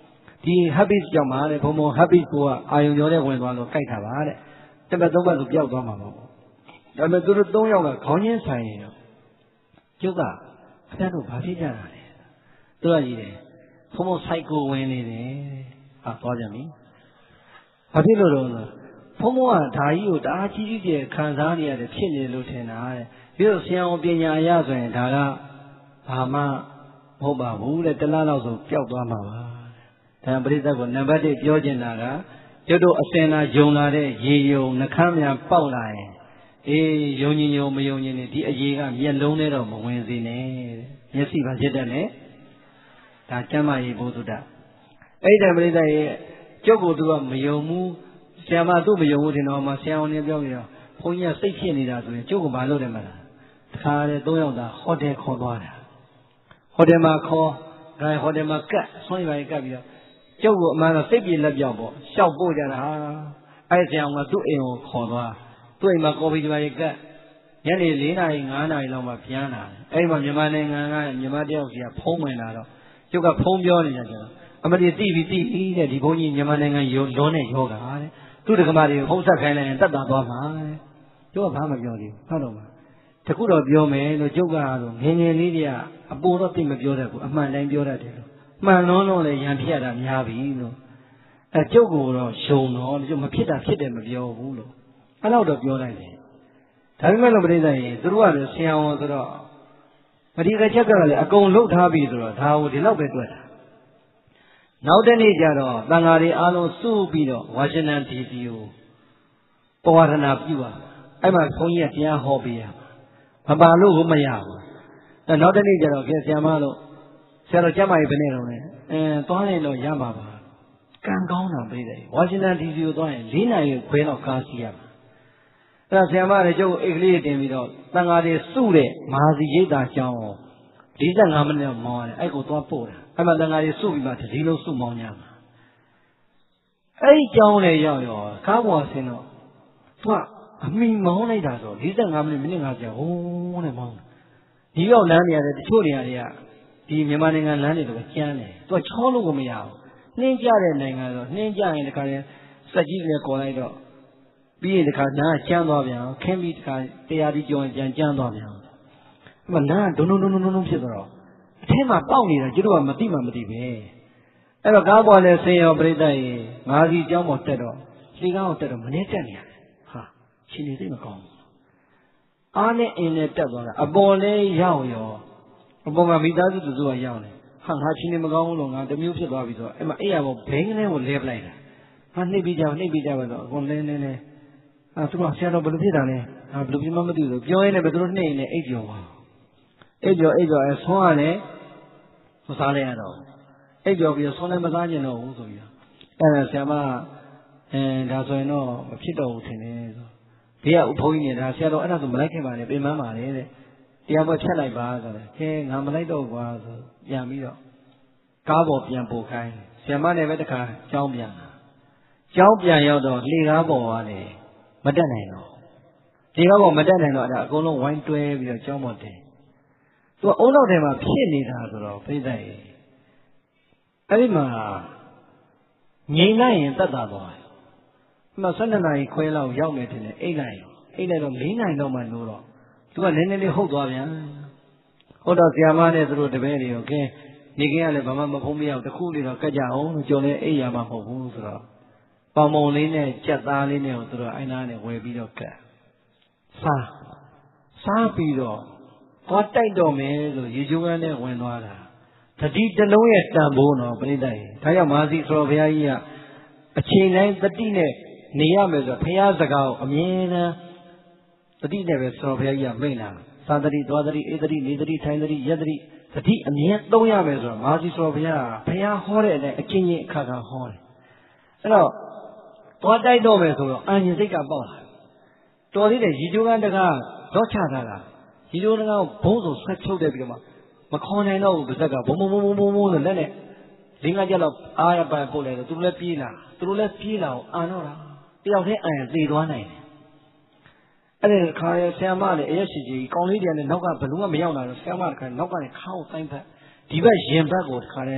ဒီ habit ကြောင့်ပါတဲ့ဘုံဘုံ habit ကိုအာယုံကျော်တဲ့ဝင်သွားလို့ကြိုက်တာပါတဲ့တပတ်သုံးပတ်ဆိုပျောက်သွားမှာပေါ့ဒါပေမဲ့သူတို့သုံးယောက်ကခေါင်းချင်းဆိုင်ရင်ကျုပ်ကခင်ဗျားတို့ဘာဖြစ်ကြတာလဲသူကကြီးတယ်ဘုံဘုံ cycle ဝင်နေတယ်ဟာသွားကြပြီဘာဖြစ်လို့တော့ဘုံဘုံကဓာကြီးကိုတအားကြီးကြီးကျယ်ခံစားနေရတယ်ဖြစ်နေလို့ထင်တာတဲ့ပြီးတော့ဆရာအောင်ပညာအရဆိုရင်ဒါကဘာမှမဟုတ်ပါဘူးတဲ့တလားလောက်ဆိုပျောက်သွားမှာပါဒါပရိသတ်ကိုနံပါတ်တစ်ပြောချင်တာကကျွတ်တို့အစင်လာယုံလာတဲ့ရေယုံနှခမ်းများပေါက်လာရင်အေးယုံညင်ယုံမယုံညင်နေဒီအရေကမျက်လုံးထဲတော့မဝင်စေနဲ့မျက်စိပါဖြစ်တတ်နဲ့ဒါကျမ်းမာရေးဘုဒ္ဓတအဲ့ဒီပရိသတ်ရဲ့ကျုပ်ကိုသူကမယုံဘူးဆရာမသူ့မယုံဘူးထင်တော့မှဆရာအောင်နေပြောပြီးတော့ဘုန်းကြီးကစိတ်ဖြစ်နေတာဆိုရင်ကျုပ်ကမလုပ်တယ်မလားတခါလေသုံးယောက်သာဟိုတယ်ခေါ်သွားတာဟိုတယ်မှာခေါ်ဒါဟိုတယ်မှာကတ်ဆွမ်းရည်ကတ်ပြီးတော့ကျုပ်ကအမှန်တော့စိတ်ပြေလက်ပြောက်ပေါ့ရှောက်ပို့ကြတာဟာအဲ့ဆရာအောင်ကသူ့အိမ်ကိုခေါ်သွားသူ့အိမ်မှာကော်ဖီကြိုင်ကတ်ညနေလေးနာရီငါးနာရီလောက်မှပြန်လာအဲ့မှာမြန်မာနိုင်ငံကမြန်မာတယောက်စီကဖုံးဝင်လာတော့ကျုပ်ကဖုံးပြောနေကြတယ်အမတိတိပြီးတိပြီးတဲ့ဒီဘုန်းကြီးမြန်မာနိုင်ငံရောလွန်တဲ့ယောဂါတဲ့သူ့တက္ကမတွေဖုံးဆက်ခိုင်းလိုက်ရင်တက်တာသွားမှာတဲ့ကျုပ်ကဘာမှပြောသေးဘူးဟုတ်တော့မှာတခုတော့ပြောမယ်လို့ကျုပ်ကတော့ငယ်ငယ်လေးတည်းကအပေါ်တော့သိမပြောတတ်ဘူးအမှန်တိုင်းပြောတတ်တယ်လို့မှန်လုံးလုံးလည်းရံဖြစ်ရတာများပြီလို့အဲကျုပ်ကတော့ရှုံတော့ကျုပ်မဖြစ်တာဖြစ်တယ်မပြောဘူးလို့အဲ့တော့တော့ပြောလိုက်တယ်ဒါပေမဲ့လို့ပြိဿရေသူတို့ကလည်းဆရာဝန်ဆိုတော့ပရိကချက်ကလည်းအကုန်လှုပ်ထားပြီဆိုတော့ဒါကိုဒီလောက်ပဲတွေ့တာနောက်တနေ့ကျတော့တန်ဃာတွေအားလုံးစုပြီးတော့ဝါရှင်တန်ဒီစီကိုပဝါဒနာပြုပါအဲ့မှာဘုန်းကြီးကတရားဟောပေးရမပါလို့ကိုမရဘူးအဲနောက်တနေ့ကျတော့ကဲဆရာမလို့ဆရာတော်ကျမ်းမာရေးဘယ်နဲ့တော့လဲအဲသွားရင်တော့ရမှာပါကံကောင်းတာပြေးတယ်ဝါရှင်တန်ဒီစီကိုသွားရင်၄နာရီခွဲလောက်ကားစီးရမှာအဲ့ဒါဆရာမလည်းကျုပ်အိတ်ကလေးတင်ပြီးတော့တန်ဃာတွေစုတဲ့မဟာစီရိတ်တာကျောင်း၄၅မိနစ်မောင်းရတယ်အဲ့ကိုသွားပို့တာအဲ့မှာတန်ဃာတွေစုပြီးမှဒီလိုစုမောင်းကြမှာအဲ့ဒီကျောင်းလေရောက်ရောကားပေါ်ဆင်းတော့သူကအမိမောင်းလိုက်တာဆို၄၅မိနစ်မိနစ်၅၀ဟိုးနဲ့မောင်းဒီရောက်လမ်းနေရတယ်တချို့နေရာတွေကဒီမြန်မာနိုင်ငံလမ်းတွေတော့ကျန်းတယ်သူကချောလို့ကိုမရဘူးနှင်းကြတဲ့နိုင်ငံဆိုနှင်းကြရင်တခါရင်စက်ကြီးတွေခေါ်လိုက်တော့ပြီးရင်တခါနားကျန်းသွားပြန်ခင်းပြီးတခါတရားပြီးကြောရင်ပြန်ကျန်းသွားပြန်အဲ့မှာနားဒုံဒုံဒုံဒုံဒုံဖြစ်တော့အထဲမှာပေါက်နေတာကျတို့ကမသိမှမသိပဲအဲ့တော့ကားပေါ်လဲဆင်းရောပြိတ္တရေငါးစီကျောင်းပေါ်တက်တော့လေကားကိုတက်တော့မနေတက်နေရတယ်ဟာရှင်နေသိမကောင်းဘူးအားနဲ့အင်းနဲ့တက်သွားတာအပေါ်လဲရောက်ရောအပေါ်မှာမိသားစုသူစုကရောက်နေဟာငါရှင်နေမကောင်းဘူးလို့ငါတမျိုးဖြစ်သွားပြီဆိုတော့အဲ့မှာအဲ့ရပေါ်ဘိန်းကလေးကိုလဲပလိုက်တာဟာနှိပ်ပြီးကြနှိပ်ပြီးကြပါတော့အကုန်လဲလဲလဲအဲသူကဆရာတော်ဘယ်လိုဖြစ်တာလဲဟာဘယ်လိုဖြစ်မှမသိဘူးပြောရင်းနဲ့ဘယ်လိုနှိပ်နေအိပ်ကျော်ပါအိပ်ကျော်အိပ်ကျော်အဲဆွမ်းရတယ်မစားလိုက်ရတော့အိပ်ကျော်ပြီးဆွမ်းလည်းမစားကျင်တော့ဘူးဆိုပြီးအဲဒါဆရာမအဲဒါဆိုရင်တော့မဖြစ်တော့ဘူးထင်တယ်ဆိုဘေးကဥဘုန်းကြီးနေတာဆရာတော်အဲ့ဒါဆိုမလိုက်ခင်ပါနဲ့ပြင်ပန်းပါလေတဲ့တရားပေါ်ဖြတ်လိုက်ပါဆိုတယ်ခဲငါမလိုက်တော့ကွာဆိုပြန်ပြီးတော့ကားပေါ်ပြန်ပို့ခိုင်းဆရာမနဲ့ပဲတခါကြောင်းပြန်လာကြောင်းပြန်ရောက်တော့လှေကားပေါ်ကလည်းမတက်နိုင်တော့လှေကားပေါ်မတက်နိုင်တော့အဲ့ဒါအကုန်လုံးဝိုင်းတွဲပြီးတော့ကြောင်းပေါ်တင်သူကအုံနောက်ထဲမှာဖြစ်နေတာဆိုတော့ပြိတ္တရေအဲ့ဒီမှာငြိမ်လိုက်ရင်တက်တာသွားတယ်။မှ၁၂နာရီခွဲလောက်ရောက်မယ်ထင်တယ်အိတ်လိုက်ရောအိတ်လိုက်တော့၄နာရီလောက်မှလို့တော့သူကနည်းနည်းလေးဟုတ်သွားပြန်။ဟုတ်တော့ဆရာမနဲ့သူတို့တပည့်တွေကိုကဲနေကင်းကလည်းဘာမှမဖုံးမရဘူးတခုလေးတော့ကတ်ကြအောင်လို့ကြော်လဲအိတ်ရမှာမဟုတ်ဘူးဆိုတော့ပေါင်မုံလေးနဲ့ကြက်သားလေးနဲ့သူတို့အိုင်နာနဲ့ဝယ်ပြီးတော့ကတ်စားစားပြီးတော့သွားတိုက်တော့မယ်ဆိုရေချိုးကန်းနဲ့ဝင်သွားတာတတိတလုံးရဲ့တန်ဖိုးတော့ပြိတ္တရေဒါကြောင့်မာစီဆိုတော်ဘုရားကြီးကအချိန်တိုင်းတတိနဲ့နေရမယ်ဆိုဘုရားစကားကိုအမြဲတမ်းတတိနဲ့ပဲဆိုတော်ဘုရားကြီးကမိန့်လာသာတတိသွားတတိဧတတိနေတတိထိုင်တတိယတတိတတိအမြဲသုံးရမယ်ဆိုတော့မာစီဆိုတော်ဘုရားဘုရားဟောတဲ့အတိုင်းအချင်းချင်းအခါခါဟောတယ်အဲ့တော့သွားတိုက်တော့မယ်ဆိုတော့အញ្ញစိတ်ကပေါက်လာတော်သေးတယ်ရေချိုးကန်းတကားတော့ချထားတာရေချိုးတကားဘုံဆိုဆွဲထုတ်တယ်ပြီးတော့မှမခေါ်နိုင်တော့ဘူးပါဇက်ကဘုံဘုံဘုံဘုံဘုံဘုံဆိုလက်နဲ့လင်းကကြတော့အားရပန်ပို့လိုက်တော့သူတို့လည်းပြေးလာသူတို့လည်းပြေးလာအောင်အာတော့တာတယောက်တည်းအန်သေသွားနိုင်တယ်အဲ့ဒီခါရဆရာမလည်းအရက်ရှိကြီးကောင်းလေးတည်းနဲ့နောက်ကဘလူးကမရောက်လာတော့ဆရာမတခါနောက်ကနေခါကိုတိုင်းဖက်ဒီဘက်ရင်ဘက်ကိုတခါလဲ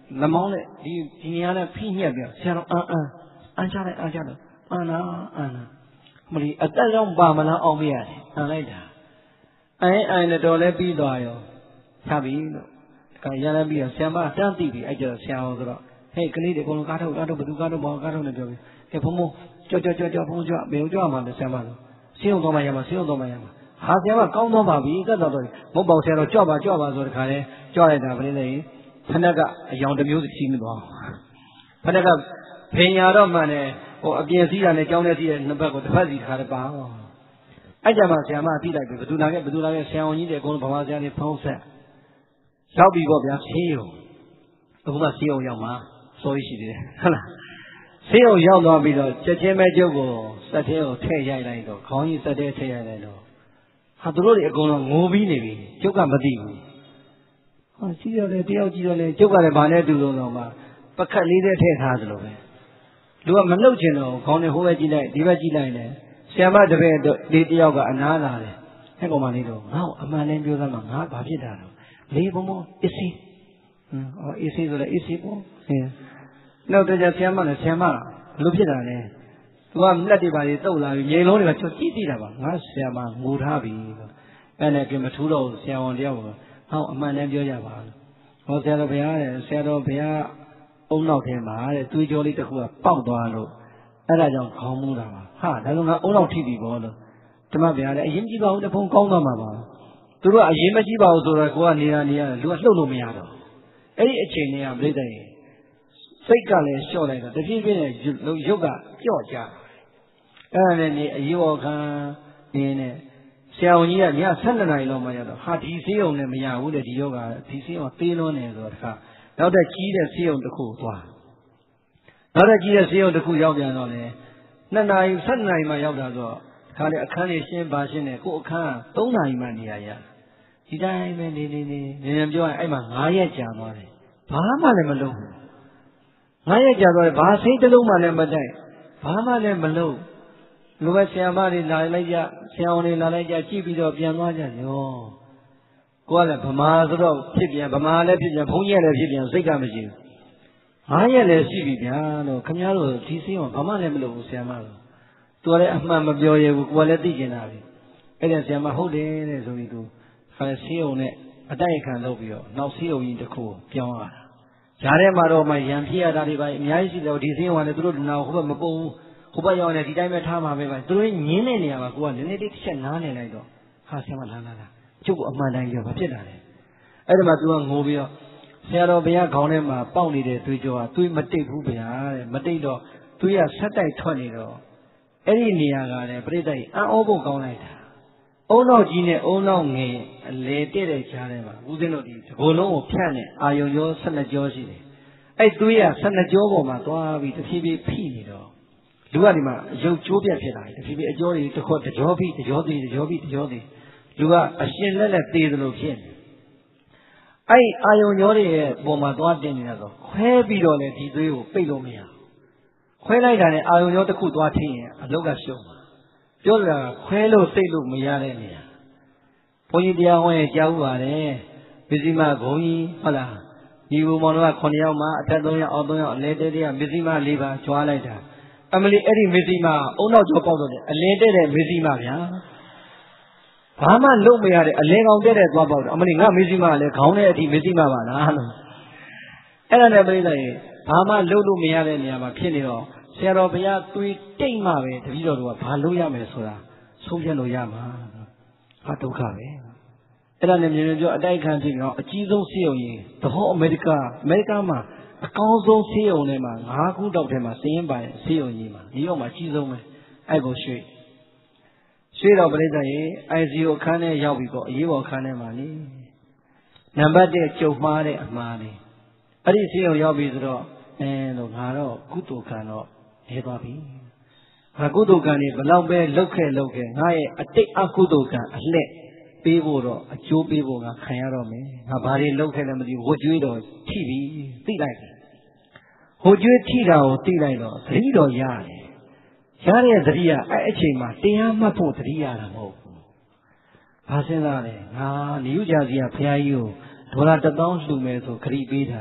လက်မောင်းနဲ့ဒီဒီနေရာနဲ့ဖိညက်ပြဆရာတော်အန်အန်အန်ချလိုက်အန်ချတော့အန်နာအန်နာမလီအသက်ကြောင့်ပါမလားအောင်မရတယ်အန်လိုက်တာအဲအဲနဲ့တော်လဲပြီးသွားရောချပြီလို့ဒါကရမ်းပြီးတော့ဆရာမတန်းသိပြီအဲ့ကျတော့ဆရာတော်ဆိုတော့ဟဲ့ကလေးတွေအကုန်လုံးကားထုတ်ကားထုတ်ဘသူကားထုတ်ဘောကားထုတ်နေပြောပြီးကဲဘုံဘုံကြောကြောကြောကြောဘုံကြောဘယ်လိုကြောမှာလဲဆရာမလို့စင်းုံတော်မှရမှာစင်းုံတော်မှရမှာဟာဆရာမကောင်းတော့ပါပြီကတ်တော်တော်မဟုတ်ပါဘူးဆရာတော်ကြော့ပါကြော့ပါဆိုတဲ့ခါလဲကြော့လိုက်တာဗလင်းလေဖဏက်ကအယောင်တစ်မျိုးစီမသွားဖဏက်ကဖင်ညာတော့မှန်တယ်ဟိုအပြင်စီးတာနဲ့ကြောင်းနဲ့စီးတဲ့နှစ်ဘက်ကိုတစ်ဖက်စီတစ်ခါတည်းပါအဲ့ကြမှာဆရာမသိလိုက်ပြီဘသူလာခဲ့ဘသူလာခဲ့ဆရာဝန်ကြီးတွေအကုန်လုံးဗမာဆရာတွေဖုံးဆက်ရောက်ပြီပေါ့ဗျာဆေးရုံအခုမှဆေးရုံရောက်မှာစိုးရိမ်ရှိသေးတယ်ဟုတ်လားဆေးရုံရောက်သွားပြီးတော့ချက်ချင်းပဲကျုပ်ကိုစက်သေးကိုထည့်ရိုက်လိုက်တော့ခေါင်းကြီးစက်သေးထည့်ရိုက်လိုက်တော့ဟာသူတို့တွေအကုန်လုံးငိုပြီးနေပြီကျုပ်ကမသိဘူးဟာကြည့်ရတယ်တယောက်ကြည့်တော့လေကျုပ်ကလည်းဗာနဲ့တူလုံးတော့မှပကတ်လေးတည်းထည့်ထားသလိုပဲလူကမလှုပ်ချင်တော့ခေါင်းနဲ့ဟိုဘက်ကြည့်လိုက်ဒီဘက်ကြည့်လိုက်နေဆရာမတပည့်ဒီတယောက်ကအနားလာတယ်အဲ့ကောင်မလေးတော့ငါ့အမှန်တည်းပြောသမှာငါဘာဖြစ်တာတော့လေးဘုံဘုံအစ်စီဟမ်အော်အစ်စီဆိုလဲအစ်စီပေါ့ဟင်းနောက်တော့ဆရာမလည်းဆရာမဘလို့ဖြစ်တာလဲသူကလက်တွေပါတွေတုတ်လာပြီးငိန်လုံးတွေကချွတ်ကြည့်သိတာပါငါဆရာမငိုထားပြီအဲ့နဲ့ကမထူးတော့ဆရာဝန်တယောက်ကဟောအမှန်တည်းပြောကြပါဟောဆရာတော်ဘုရားတဲ့ဆရာတော်ဘုရားအုံနောက်ထဲမှာတဲ့သွေးကြောလေးတစ်ခုကပေါက်သွားလို့အဲ့ဒါကြောင့်ခေါင်းမူးတာပါဟာဒါဆိုငါအုံနောက်ထိပြီပေါ့လို့ဓမ္မဗျာလည်းအရင်ကြည့်ပါဦးတဖုံကောင်းသွားမှာပါသူတို့ကအရင်မကြည့်ပါဘူးဆိုတော့ကိုကနေရာနေရတယ်လူကလှုပ်လို့မရတော့အဲ့ဒီအချိန်တွေကပြိတ္တရဲ့စိတ်ကလည်းလျှော့လိုက်တော့တဖြည်းဖြည်းနဲ့ရုပ်ကကြော့ကြအဲ့ဒါနဲ့နေအရေးပေါ်ခံနေနေဆရာဝန်ကြီးကညဆယ်နှစ်နာရီလောက်မှရတော့ဟာဒီဆေးရုံနဲ့မရဘူးတဲ့ဒီယောဂဒီဆေးရုံသေးလွန်းနေဆိုတော့တခါနောက်တဲ့ကြီးတဲ့ဆေးရုံတစ်ခုသွားနောက်တဲ့ကြီးတဲ့ဆေးရုံတစ်ခုရောက်ပြန်တော့လေနှစ်နာရီဆယ်နာရီမှရောက်တာဆိုတော့ခါလေအခန်းလေးရှင်းပါရှင်းနေကိုအခန်းသုံးနာရီမှနေရရဒီတိုင်းပဲနေနေနေနေနေပြောရင်အဲ့မှာငါးရက်ကြာသွားတယ်ဘာမှလည်းမလုပ်ဘူးငါးရက်ကြာသွားတယ်ဘာစိတ်တစ်လုံးမှလည်းမတိုက်ဘာမှလည်းမလုပ်လူပဲဆရာမတွေလာလိုက်ကြဆရာဝန်တွေလာလိုက်ကြကြည့်ပြီးတော့ပြန်သွားကြရောကိုကလည်းဗမာဆိုတော့ဖြစ်ပြန်ဗမာလည်းဖြစ်ပြန်ဘုန်းကြီးလည်းဖြစ်ပြန်စိတ်ကမရှိဘူးငါးရက်လည်းရှိပြီဗျာလို့ခင်ဗျားတို့ဒီစိတ်ကဘာမှလည်းမလုပ်ဘူးဆရာမတို့သူကလည်းအမှန်မပြောရဘူးကိုကလည်းသိကျင်တာပဲအဲ့ဒါဆရာမဟုတ်တယ်တဲ့ဆိုပြီးသူခါဆေးုံနဲ့အတိုက်ခံလုပ်ပြီးတော့နောက်ဆေးုံကြီးတစ်ခုပြောင်းလာတာဈာထဲမှာတော့မှရံဖြစ်ရတာတွေပါအများကြီးရှိတယ်ဒီဆေးုံကလည်းသူတို့နာဟိုဘက်မပုံဘူးဟိုဘက်ရောက်နေဒီတိုင်းပဲထားမှာပဲပါသူတို့ညင်းတဲ့နေရာမှာကိုကနည်းနည်းလေးတစ်ချက်နားနေလိုက်တော့ဟာဆရာမလာလာလာကျုပ်ကအမှန်တိုင်းပြောဘာဖြစ်တာလဲအဲ့ဒါမှသူကငိုပြီးတော့ဆရာတော်ဘုရားခေါင်းထဲမှာပေါက်နေတဲ့သွေးကြောကသွေးမတိတ်ဘူးဗျာတဲ့မတိတ်တော့သွေးကဆက်တိုက်ထွက်နေတော့အဲ့ဒီနေရာကလည်းပြိတ္တိအံ့ဩဖို့ကောင်းလိုက်တာအုံနောက်ကြီးနဲ့အုံနောက်ငယ်အလေတဲ့တဲ့ကြားထဲမှာဦးဇင်းတို့ဒီဘုံလုံးကိုဖြတ်နေအာယုံကျော်ဆယ်နှစ်ကျော်ရှိတယ်အဲ့သွေးကဆယ်နှစ်ကျော်ပေါ်မှာသွားပြီးတဖြည်းဖြည်းဖိနေတော့လူကဒီမှာရုပ်ကျိုးပြတ်ဖြစ်လာတယ်တဖြည်းဖြည်းအကျော်တွေတစ်ခွက်တကြောဖိတကြောသေးတကြောဖိတကြောသေးလူကအရှင်လက်လက်သေးသလိုဖြစ်နေအဲ့အာယုံကျော်တွေရဲ့ပုံမှာသွားတင်နေတာဆိုခွဲပြီးတော့လေဒီသွေးကိုပိတ်လို့မရခွဲလိုက်တာနဲ့အာယုံကျော်တစ်ခုသွားထင်းရင်အလုတ်ကရှုံးမှာပြောတာခွဲလို့သိလို့မရတဲ့နေရာဘုန်းကြီးတရားဟောရင်ကြားဥပါတယ်ပစ္စည်းမဂုံကြီးဟုတ်လားဒီဘုံမောင်တို့ကခုနှစ်ယောက်မှအထက်သုံးယောက်အောက်သုံးယောက်အလဲတဲတဲ့ကပစ္စည်းမလေးပါကြွားလိုက်တာအမလီအဲ့ဒီပစ္စည်းမအုံနောက်ကျော်ပေါက်တော့တယ်အလဲတဲ့တဲ့ပစ္စည်းမဗျာဘာမှလုပ်မရတဲ့အလဲကောင်တဲ့တဲ့သွားပေါက်တယ်အမလီငါပစ္စည်းမကလည်းခေါင်းနဲ့အထိပစ္စည်းမပါလားလို့အဲ့ဒါနဲ့ပြိဿရေဘာမှလုပ်လို့မရတဲ့နေရာမှာဖြစ်နေတော့ဆရာတော်ဘုရားသွေးတိတ်မှပဲတပည့်တော်တို့ကဘာလုပ်ရမယ်ဆိုတာဆုံးဖြတ်လို့ရမှာဟာဒုက္ခပဲအဲ့ဒါနဲ့မြင်မြင်ပြောအတိုက်ခံဖြစ်တော့အကြီးဆုံးဆေးရုံကြီးသဘောအမေရိကအမေရိကမှာအကောင်းဆုံးဆေးရုံထဲမှာငါးခုတောက်ထဲမှာစင်းရင်ပိုင်ဆေးရုံကြီးမှာဒီရောက်မှာအကြီးဆုံးပဲအဲ့ကိုရွှေ့ရွှေ့တော့ပြိဿရေ အိုင်စီယူ အခန်းထဲရောက်ပြီးတော့အရေးပေါ်အခန်းထဲမှာနေနံပါတ်တစ်ကြုံမှားတဲ့အမှားလေးအဲ့ဒီဆေးရုံရောက်ပြီဆိုတော့အဲလို့ငါတော့ကုသိုလ်ခံတော့နေသွားပြီငါကုသိုလ်ကံနေဘလောက်ပဲလှုပ်ခဲ့လှုပ်ခဲ့ငါရဲ့အတိတ်အကုသိုလ်ကံအလှဲ့ပေးဖို့တော့အကျိုးပေးဖို့ငါခံရတော့မယ်ငါဘာတွေလှုပ်ခဲ့လဲမသိဘူးဝတ်ကြွေးတော့ထိပြီသိလိုက်တယ်ဝတ်ကြွေးထိတာကိုသိလိုက်တော့သတိတော့ရတယ်ရတဲ့သတိကအဲ့အချိန်မှာတရားမှတ်ဖို့သတိရတာမဟုတ်ဘူးဘာစဉ်းစားလဲငါနေယူကြစီကဘုရားကြီးကိုဒေါ်လာတစ်သောင်းလှူမယ်ဆိုခရီးပေးထားတာ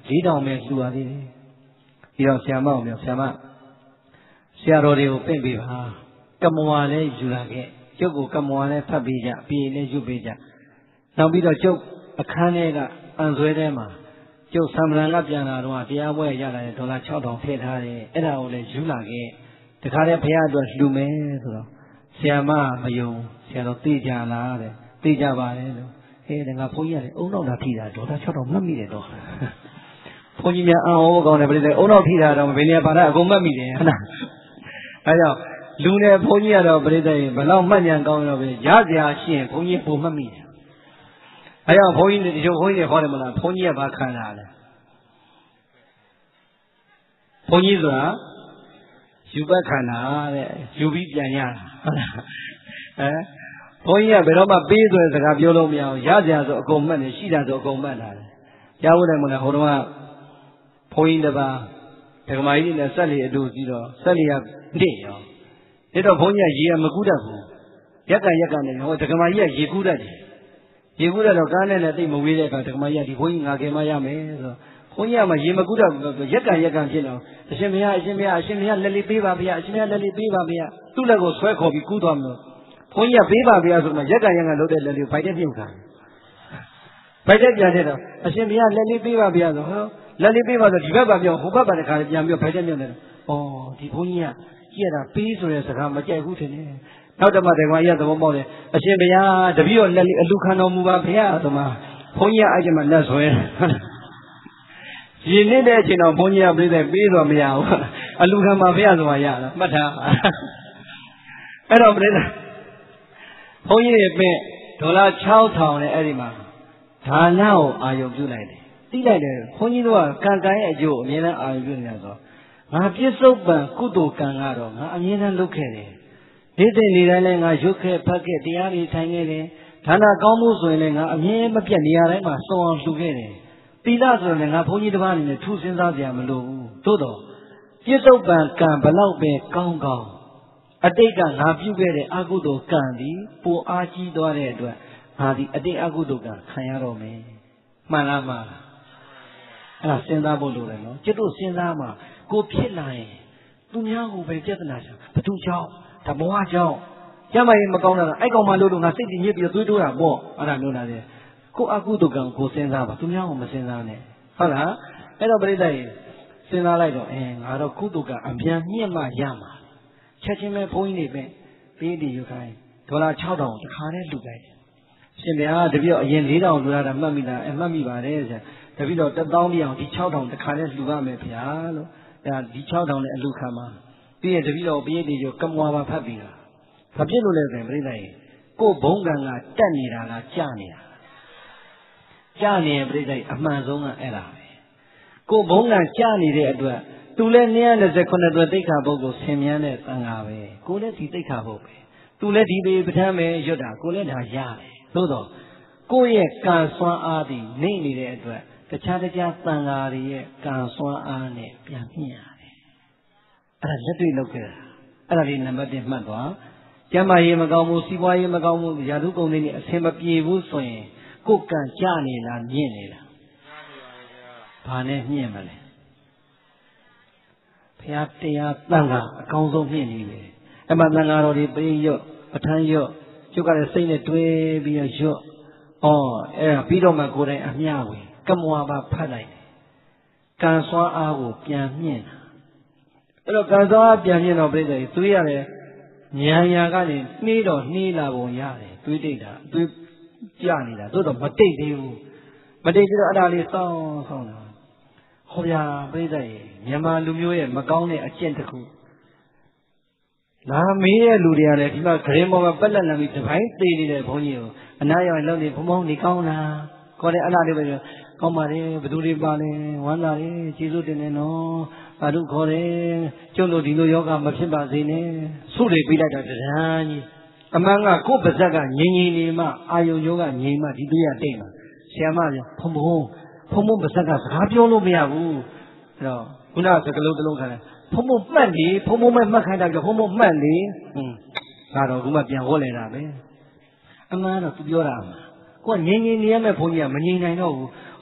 လေးတောင်ပဲလှူပါသေးတယ်ပြီးတော့ဆရာမအောင်ပြောဆရာမဆရာတော်တွေကိုပင့်ပေးပါကမ္မဝါလည်းယူလာခဲ့ကျုပ်ကိုကမ္မဝါလည်းဖတ်ပေးကြပြီးရင်လည်းယူပေးကြနောက်ပြီးတော့ကျုပ်အခန်းထဲကအန်ဆွဲထဲမှာကျုပ်ဆံပလန်ကပြန်လာတော့တရားပွဲရလာတဲ့ဒေါ်လာခြောက်ထောင်ထည့်ထားတယ်အဲ့ဒါကိုလည်းယူလာခဲ့တခါတည်းဘုရားအတွက်လှူမယ်ဆိုတော့ဆရာမမယုံဆရာတော်သိကြလားတဲ့သိကြပါတယ်လို့ဟဲ့ငါဘုန်းကြီးကလည်းအုံနောက်တာထိတာဒေါ်လာခြောက်ထောင်မှတ်မိတယ်တော့ဘုန်းကြီးများအံ့ဩကောင်းတယ်ပြိတ္တိအုံနောက်ထိတာတော့ဘယ်နေရာပါတာအကုန်မှတ်မိတယ်ဟုတ်လားအဲကြောင့်လူနဲ့ဘုန်းကြီးကတော့ပြိတ္တိဘယ်လောက်မှတ်ဉာဏ်ကောင်းရောပဲရစရာရှိရင်ဘုန်းကြီးပုံမှတ်မိတယ်အဲကြောင့်ဘုန်းကြီးဒီလိုဘုန်းကြီးတွေဟောတယ်မလားဘုန်းကြီးကဘာခံတာလဲဘုန်းကြီးဆိုတာယူပတ်ခန္ဓာတဲ့ယူပြီးပြန်ရတာဟုတ်လားအဲဘုန်းကြီးကဘယ်တော့မှပေးဆိုတဲ့စကားပြောလို့မရအောင်ရစရာဆိုအကုန်မှတ်နေရှိတာဆိုအကုန်မှတ်တာလေကြားဖို့တယ်မလားဟိုတုန်းကဘုန်းကြီးတစ်ပါးဒကမာကြီးနဲ့ဆက်လီအတူစီတော့ဆက်လီကနေ့ရောဒါတော့ဘုန်းကြီးကရေမကူးတတ်ဘူးရက်ကရက်ကနေဟိုဒကမာကြီးကရေကူးတတ်တယ်ရေကူးတတ်တော့ကားနဲ့လည်းတိတ်မဝေးတဲ့အခါဒကမာကြီးကဒီဘုန်းကြီးငါကယ်မရမယ်ဆိုတော့ဘုန်းကြီးကမှရေမကူးတတ်ရက်ကရက်ကန်ဖြစ်တော့အရှင်ဘုရားအရှင်ဘုရားအရှင်ဘုရားလက်လေးပေးပါဗျာအရှင်ဘုရားလက်လေးပေးပါဗျာသူ့လက်ကိုဆွဲခေါ်ပြီးကူးသွားမလို့ဘုန်းကြီးကပေးပါဗျာဆိုမှရက်ကရက်ကန်လုပ်တဲ့လက်လေးကိုဗိုက်တဲ့ပြုတ်တာဗိုက်တဲ့ပြန်တဲ့တော့အရှင်ဘုရားလက်လေးပေးပါဗျာဆိုဟောလက်လေးပေးပါဆိုဒီဘက်ပါပြောဟိုဘက်ပါတခါပြန်ပြီးဗိုက်တဲ့မြုပ်တယ်ဩဒီဘုန်းကြီးကကြည့်ရတာပေးဆိုတဲ့စကားမကြိုက်ဘူးထင်တယ်နောက်တမတကွာရသဘောပေါက်တယ်အရှင်ဘုရားတပည့်တော်လက်လေးအလူခံတော်မူပါဘုရားဆိုမှဘုန်းကြီးကအဲ့ဒီမှာလက်ဆွဲရင်းနေတဲ့အချိန်တော့ဘုန်းကြီးကပြည့်တဲ့ပေးတော့မရဘူးအလူခံမှာဘုရားဆိုတာရတာမှတ်ထားအဲ့တော့ပြည့်တဲ့ဘုန်းကြီးတွေပြင်ဒေါ်လာခြောက်ထောင်နဲ့အဲ့ဒီမှာဒါနကိုအာယုံပြုလိုက်တယ်သိလိုက်တယ်ဘုန်းကြီးတို့ကကံကံရဲ့အကျိုးအမြဲတမ်းအာယုံပြုနေတာဆိုငါပြစ္ဆုတ်ပံကုသိုလ်ကံကတော့ငါအမြဲတမ်းလုပ်ခဲ့တယ်နေ့စဉ်နေ့တိုင်းလည်းငါရုပ်ခဲ့ဖတ်ခဲ့တရားတွေထိုင်ခဲ့တယ်ဒါနကောင်းမှုဆိုရင်လည်းငါအမြဲမပြတ်နေရာတိုင်းမှာစုံအောင်လှူခဲ့တယ်သီလဆိုရင်ငါဘုန်းကြီးတစ်ပါးအနေနဲ့ထူးစဉ်းစားကြမလို့ဘူးသို့တော့ပြစ္ဆုတ်ပံကံဘလောက်ပဲကောင်းကောင်းအတိတ်ကငါပြုခဲ့တဲ့အကုသိုလ်ကံဒီပိုအားကြီးသွားတဲ့အတွက်ငါဒီအတိတ်အကုသိုလ်ကံခံရတော့မယ်မှန်လားမလားအဲ့ဒါစဉ်းစားဖို့လိုတယ်နော်ကျွတ်တို့စဉ်းစားမှာကိုဖြစ်လာရင်သူများကိုပဲပြဿနာချဘသူကြောင့်ဓမ္မဝါကြောင့်ကျမကြီးမကောင်းတာအဲ့ကောင်မှလို့လို့ငါစိတ်ကြီးညစ်ပြီးသွေးတိုးတာပေါ့အဲ့ဒါမျိုးလားလေကိုအကုသိုလ်ကံကိုစဉ်းစားပါသူများကိုမစဉ်းစားနဲ့ဟုတ်လားအဲ့တော့ပြိဿရေစဉ်းစားလိုက်တော့အဲငါတော့ကုသိုလ်ကအပြန်မြင့်မှရမှာချက်ချင်းပဲဘုန်းကြီးတွေပဲပေးတည်ယူခိုင်းဒေါ်လာခြောက်ထောင်တခါတည်းလှူလိုက်တယ်ရှင်ဗျာတပည့်တော်အရင်လေးတောင်လှူရတာမှတ်မိလားအဲမှတ်မိပါတယ်ဆရာတပည့်တော်တစ်သောင်းပြအောင်ဒီခြောက်ထောင်တခါတည်းလှူရမယ်ဗျာလို့အဲဒီခြောက်ထောင်နဲ့အလှခံမှာပြီးရင်တပည့်တော်ပေးတည်ယူကမ္မဝါပါဖတ်ပြီးတာဘာဖြစ်လို့လဲဆိုရင်ပြိဿရေကိုဘုံကံကတက်နေတာလားကြာနေတာကြာနေပြိဿရေအမှန်ဆုံးကအဲ့ဒါပဲကိုဘုံကကြာနေတဲ့အတွက်သူလည်းနည်း၂၂ခုအတွက်သိက္ခာပုဒ်ကိုဆင်မြန်းတဲ့သံဃာပဲကိုလည်းဒီသိက္ခာပုဒ်ပဲသူလည်းဒီပေပဋ္ဌာန်းပဲရွတ်တာကိုလည်းဒါရတယ်သို့တော့ကိုယ့်ရဲ့ကံစွမ်းအားဒီနေနေတဲ့အတွက်တခြားတခြားသံဃာတွေရဲ့ကံစွမ်းအားနဲ့ပြန်မြင်ရတယ်အဲ့ဒါလက်တွေ့လုပ်ခဲ့တာအဲ့ဒါလေးနံပါတ်၁မှတ်သွားကျမ်းမာရေးမကောင်းဘူးစီးပွားရေးမကောင်းဘူးယာတုကုန်တွေနဲ့အဆင်မပြေဘူးဆိုရင်ကိုယ်ကံကြနေလားမြင့်နေလားဘာနဲ့မြင့်မလဲဘုရားတရားတန်ခါအကောင်းဆုံးမြင့်နေတယ်အဲ့မှာတန်ခါတော်တွေပြင်ရွတ်ပဋ္ဌာန်းရွတ်ကျုပ်ကလည်းစိတ်နဲ့တွဲပြီးရွတ်ဩအဲ့ဒါပြီးတော့မှကိုယ်တိုင်အမျှဝင်ကမ္မဝါပါဖတ်လိုက်တယ်ကံစွမ်းအားကိုပြန်မြင့်တာအဲ့တော့ကံစွမ်းအားပြန်မြင့်တော့ပြိတ္တိသွေးရတယ်ဉာဏ်ရာကနေနှေးတော့နှေးလာပုံရတယ်သွေးတိတ်တာသွေးကြနေတာသို့တော့မတိတ်သေးဘူးမတိတ်သေးတော့အဲ့ဒါလေးစောင်းစောင်းတာဟောဗျာပြိဿရေမြန်မာလူမျိုးရဲ့မကောင်းတဲ့အကျင့်တစ်ခုလာမေးတဲ့လူတွေကလည်းဒီမှာဂရင်ပေါ်မှာပက်လက်လန်ပြီးတပိုင်းသေးနေတဲ့ဘုန်းကြီးကိုအနာရောင်လုံးနေဘုံဘုံနေကောင်းလားခေါ်တယ်အဲ့ဒါလေးပဲကောင်းပါလေဘသူတွေပါလဲဝမ်းသာတယ်ကျေးဇူးတင်တယ်နော်ဘာလို့ခေါ်တယ်ကျုပ်တို့ဒီလိုယောဂမဖြစ်ပါစေနဲ့ဆုတွေပေးလိုက်တော့တရံကြီးအမှန်ကကိုယ့်ပါဇက်ကငြိမ်ငြိမ်နေမှအာယုံယောဂငြိမ်မှဒီသွေးရတိတ်မှာဆရာမပြောဖုံဖုံဖုံဖုံပါဇက်ကစကားပြောလို့မရဘူးအဲ့တော့ခုနကစကလုံးတစ်လုံးခံတယ်ဖုံဖုံမှတ်လေဖုံဖုံမဲ့မှတ်ခိုင်းတာကြောင့်ဖုံဖုံမှတ်လေဟွန်းဒါတော့ခုမှပြန်ဟောလဲတာပဲအမှန်တော့သူပြောတာအမှန်ကိုကငြိမ်ငြိမ်နေရမယ့်ဘုန်းကြီးကမငြိမ်နိုင်တော့ဘူးဟ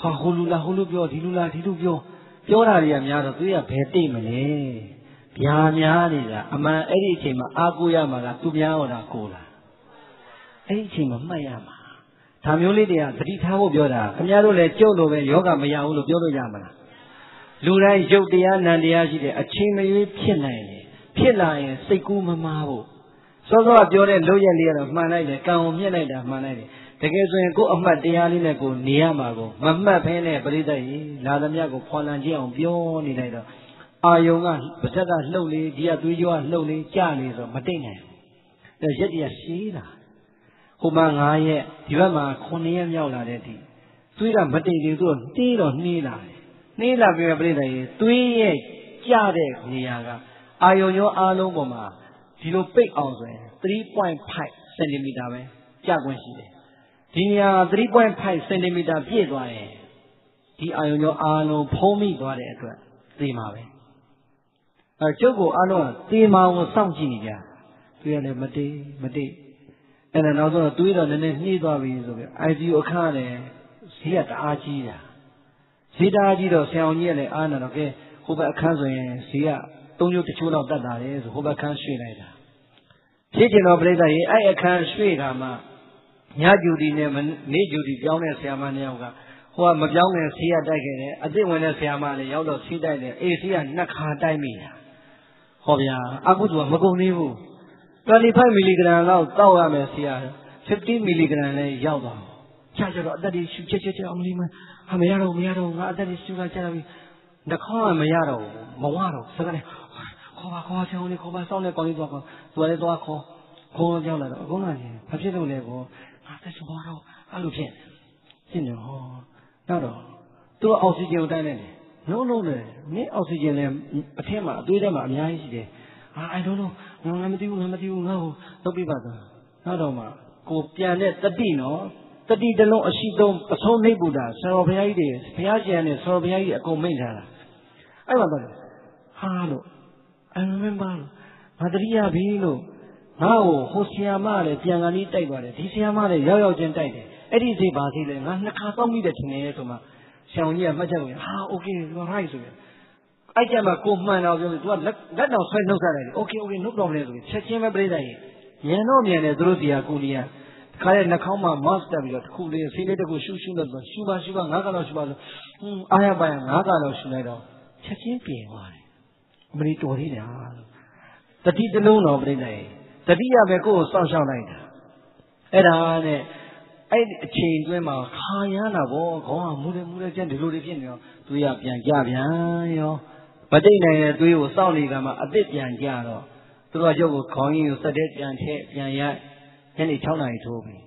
ဟာဟိုလူလားဟိုလူပြောဒီလူလားဒီလူပြောပြောတာတွေကများတော့သူကဘယ်တိတ်မလဲဗျာများနေတာအမှန်အဲ့ဒီအချိန်မှာအာကိုရမှာကသူများဟောတာကိုလားအဲ့ဒီအချိန်မှာမှတ်ရမှာဒါမျိုးလေးတွေကသတိထားဖို့ပြောတာခင်ဗျားတို့လည်းကြုတ်လို့ပဲယောဂမရဘူးလို့ပြောလို့ရမလားလူတိုင်းရုပ်တရားနံတရားရှိတဲ့အချိန်မရွေးဖြစ်နိုင်တယ်ဖြစ်လာရင်စိတ်ကူးမမားဖို့စောစောကပြောတဲ့လို့ရက်လေးကတော့မှန်လိုက်တယ်ကံကိုမြင့်လိုက်တာမှန်လိုက်တယ်တကယ်ဆိုရင်ကိုယ်အမှတ်တရားလေးနဲ့ကိုနေရမှာကိုမမှတ်ဖဲနဲ့ပရိသတ်ကြီးလာသမျှကိုဖွာလန်ကြည့်အောင်ပြောနေလိုက်တော့အာယုံကပါဇက်ကလှုပ်လေဒီကသွေးကြောကလှုပ်လေကြာနေဆိုမတိတ်နိုင်ဘူးရက်တည်းကရှည်လာဟိုမှာ၅ရက်ဒီဘက်မှာခုနှစ်ရက်မြောက်လာတဲ့ဒီသွေးကမတိတ်သေးသူကနှေးတော့နှေးလာတယ်နှေးလာပြီးပြိတ္တရေသွေးရဲ့ကြတဲ့နေရာကအာယုံရောအားလုံးပေါ်မှာဒီလိုပိတ်အောင်ဆိုရင် three point five စင်တီမီတာပဲကြာခွင့်ရှိတယ်ဒီနေရာ three point five စင်တီမီတာပြည့်သွားရင်ဒီအာယုံရောအားလုံးဖုံးမိသွားတဲ့အတွက်သေမှာပဲအဲကျုပ်ကိုအားလုံးကသေမှာကိုစောင့်ကြည့်နေကြသွေးရလည်းမတိတ်မတိတ်အဲ့ဒါနောက်ဆုံးသွေးတော့နည်းနည်းနှေးသွားပြီဆိုပြီး I C U အခန်းလည်းဈေးကတအားကြီးတာဈေးတအားကြီးတော့ဆရာအောင်ကြီးကလည်းအားနာတော့ကဲဟိုဘက်အခန်းဆိုရင်ဈေးကသုံးချိုးတစ်ချိုးလောက်တက်တာလေဆိုဟိုဘက်အခန်းရွှေ့လိုက်တာဖြစ်ချင်တော့ပြိဿရေအဲ့အခန်းရွှေ့တာမှညကျူတီနဲ့နေ့ကျူတီပြောင်းတဲ့ဆရာမနှစ်ယောက်ကဟိုကမပြောင်းခင်ဈေးကတိုက်ခဲ့တယ်အသစ်ဝင်တဲ့ဆရာမလည်းရောက်တော့ဈေးတိုက်တယ်အေးဈေးကနှစ်ခါတိုက်မိတာဟောဗျာအကုသိုလ်ကမကုန်သေးဘူးtwenty-five မီလီဂရမ်လောက်တောက်ရမယ်ဆရာfifty မီလီဂရမ်လည်းရောက်သွားချာကျတော့အသက်ကြီးရှူချက်ချက်ချက်အောင်လေးမဟာမရတော့မရတော့ငါအသက်ကြီးရှူလာကြပြီနှခေါင်းကမရတော့မဝတော့စကားနဲ့ခေါ်ပါခေါ်ဆောင်လေးခေါ်ပါစောင်းလေးကောင်းလေးသွားခေါ်သူလည်းသွားခေါ်ခေါ်ကြောက်လာတော့အကုန်လုံးကြီးဘာဖြစ်လို့လဲကောငါသက်ရှူတော့အဲ့လိုဖြစ်ဖြစ်နေဟောနောက်တော့သူကအောက်ဆီဂျင်ကိုတိုင်းလိုက်တယ်လုံးလုံးလေမင်းအောက်ဆီဂျင်လည်းအထက်မှာအသွေးထဲမှာအများကြီးရှိတယ်အာ I don't know ငါမသိဘူးငါမသိဘူးငါ့ကိုလုပ်ပြပါသားနောက်တော့မှကိုပြန်တဲ့တတိနော်တတိတလုံးအရှိဆုံးပဆုံးနှိပ်ပူတာဆရာတော်ဘုရားကြီးတွေဘုရားရှင်နဲ့ဆရာတော်ဘုရားကြီးအကုန်မိန့်ထားတာအဲ့မှာတော့ဟာလို့ I remember ငါတတိယပြီလို့ငါ့ကိုဟိုဆရာမလည်းပြန်ကန်လေးတိုက်ပါတယ်ဒီဆရာမလည်းရောက်ရောက်ချင်းတိုက်တယ်အဲ့ဒီစိတ်ပါစိတ်လဲငါနှစ်ခါတောက်မိတယ်ထင်တယ်ဆိုမှဆရာကြီးကမှတ်ချက်လို့ဟာ okay you are right ဆိုပြီးအဲ့ကြမှာကိုမှန်တော့ပြောလို့ तू ကလက်လက်တော်ဆွဲနှုတ်ဆက်လိုက်တယ် okay okay no problem ဆိုပြီးချက်ချင်းပဲပြိတ္တကြီးညံတော့မြန်တယ်သူတို့စီကကိုကြီးကခါတဲ့နှာခေါင်းမှာ mask တက်ပြီးတော့တစ်ခုလေးဆေးလေးတစ်ခုရှူးရှူးလို့ဆိုရှူပါရှူပါငါးကတော့ရှူပါဆိုဟွန်းအားရပါရင်ငါးကတော့ရှူလိုက်တော့ချက်ချင်းပြင်သွားတယ်အမလီတော်သေးတယ်ဟာတတိတလုံးတော်ပြိတ္တကြီးတတိယပဲကိုယ်ကိုစောင့်ရှောက်လိုက်တာအဲ့ဒါနဲ့အဲ့ဒီအချိန်တွင်းမှာခါရမ်းတာဗောခေါင်းကမူတယ်မူတယ်ကျန်ဒီလိုတွေဖြစ်နေတော့သူရပြန်ကြပြန်ရောမတိတ်နိုင်တဲ့သွေးကိုစောင့်နေကမှအသစ်ပြန်ကြတော့သူတို့ကရုပ်ကိုခေါင်းကြီးကိုစက်တဲ့ပြန်ထည့်ပြန်ရိုက်ညနေ6နာရီထိုးပြီ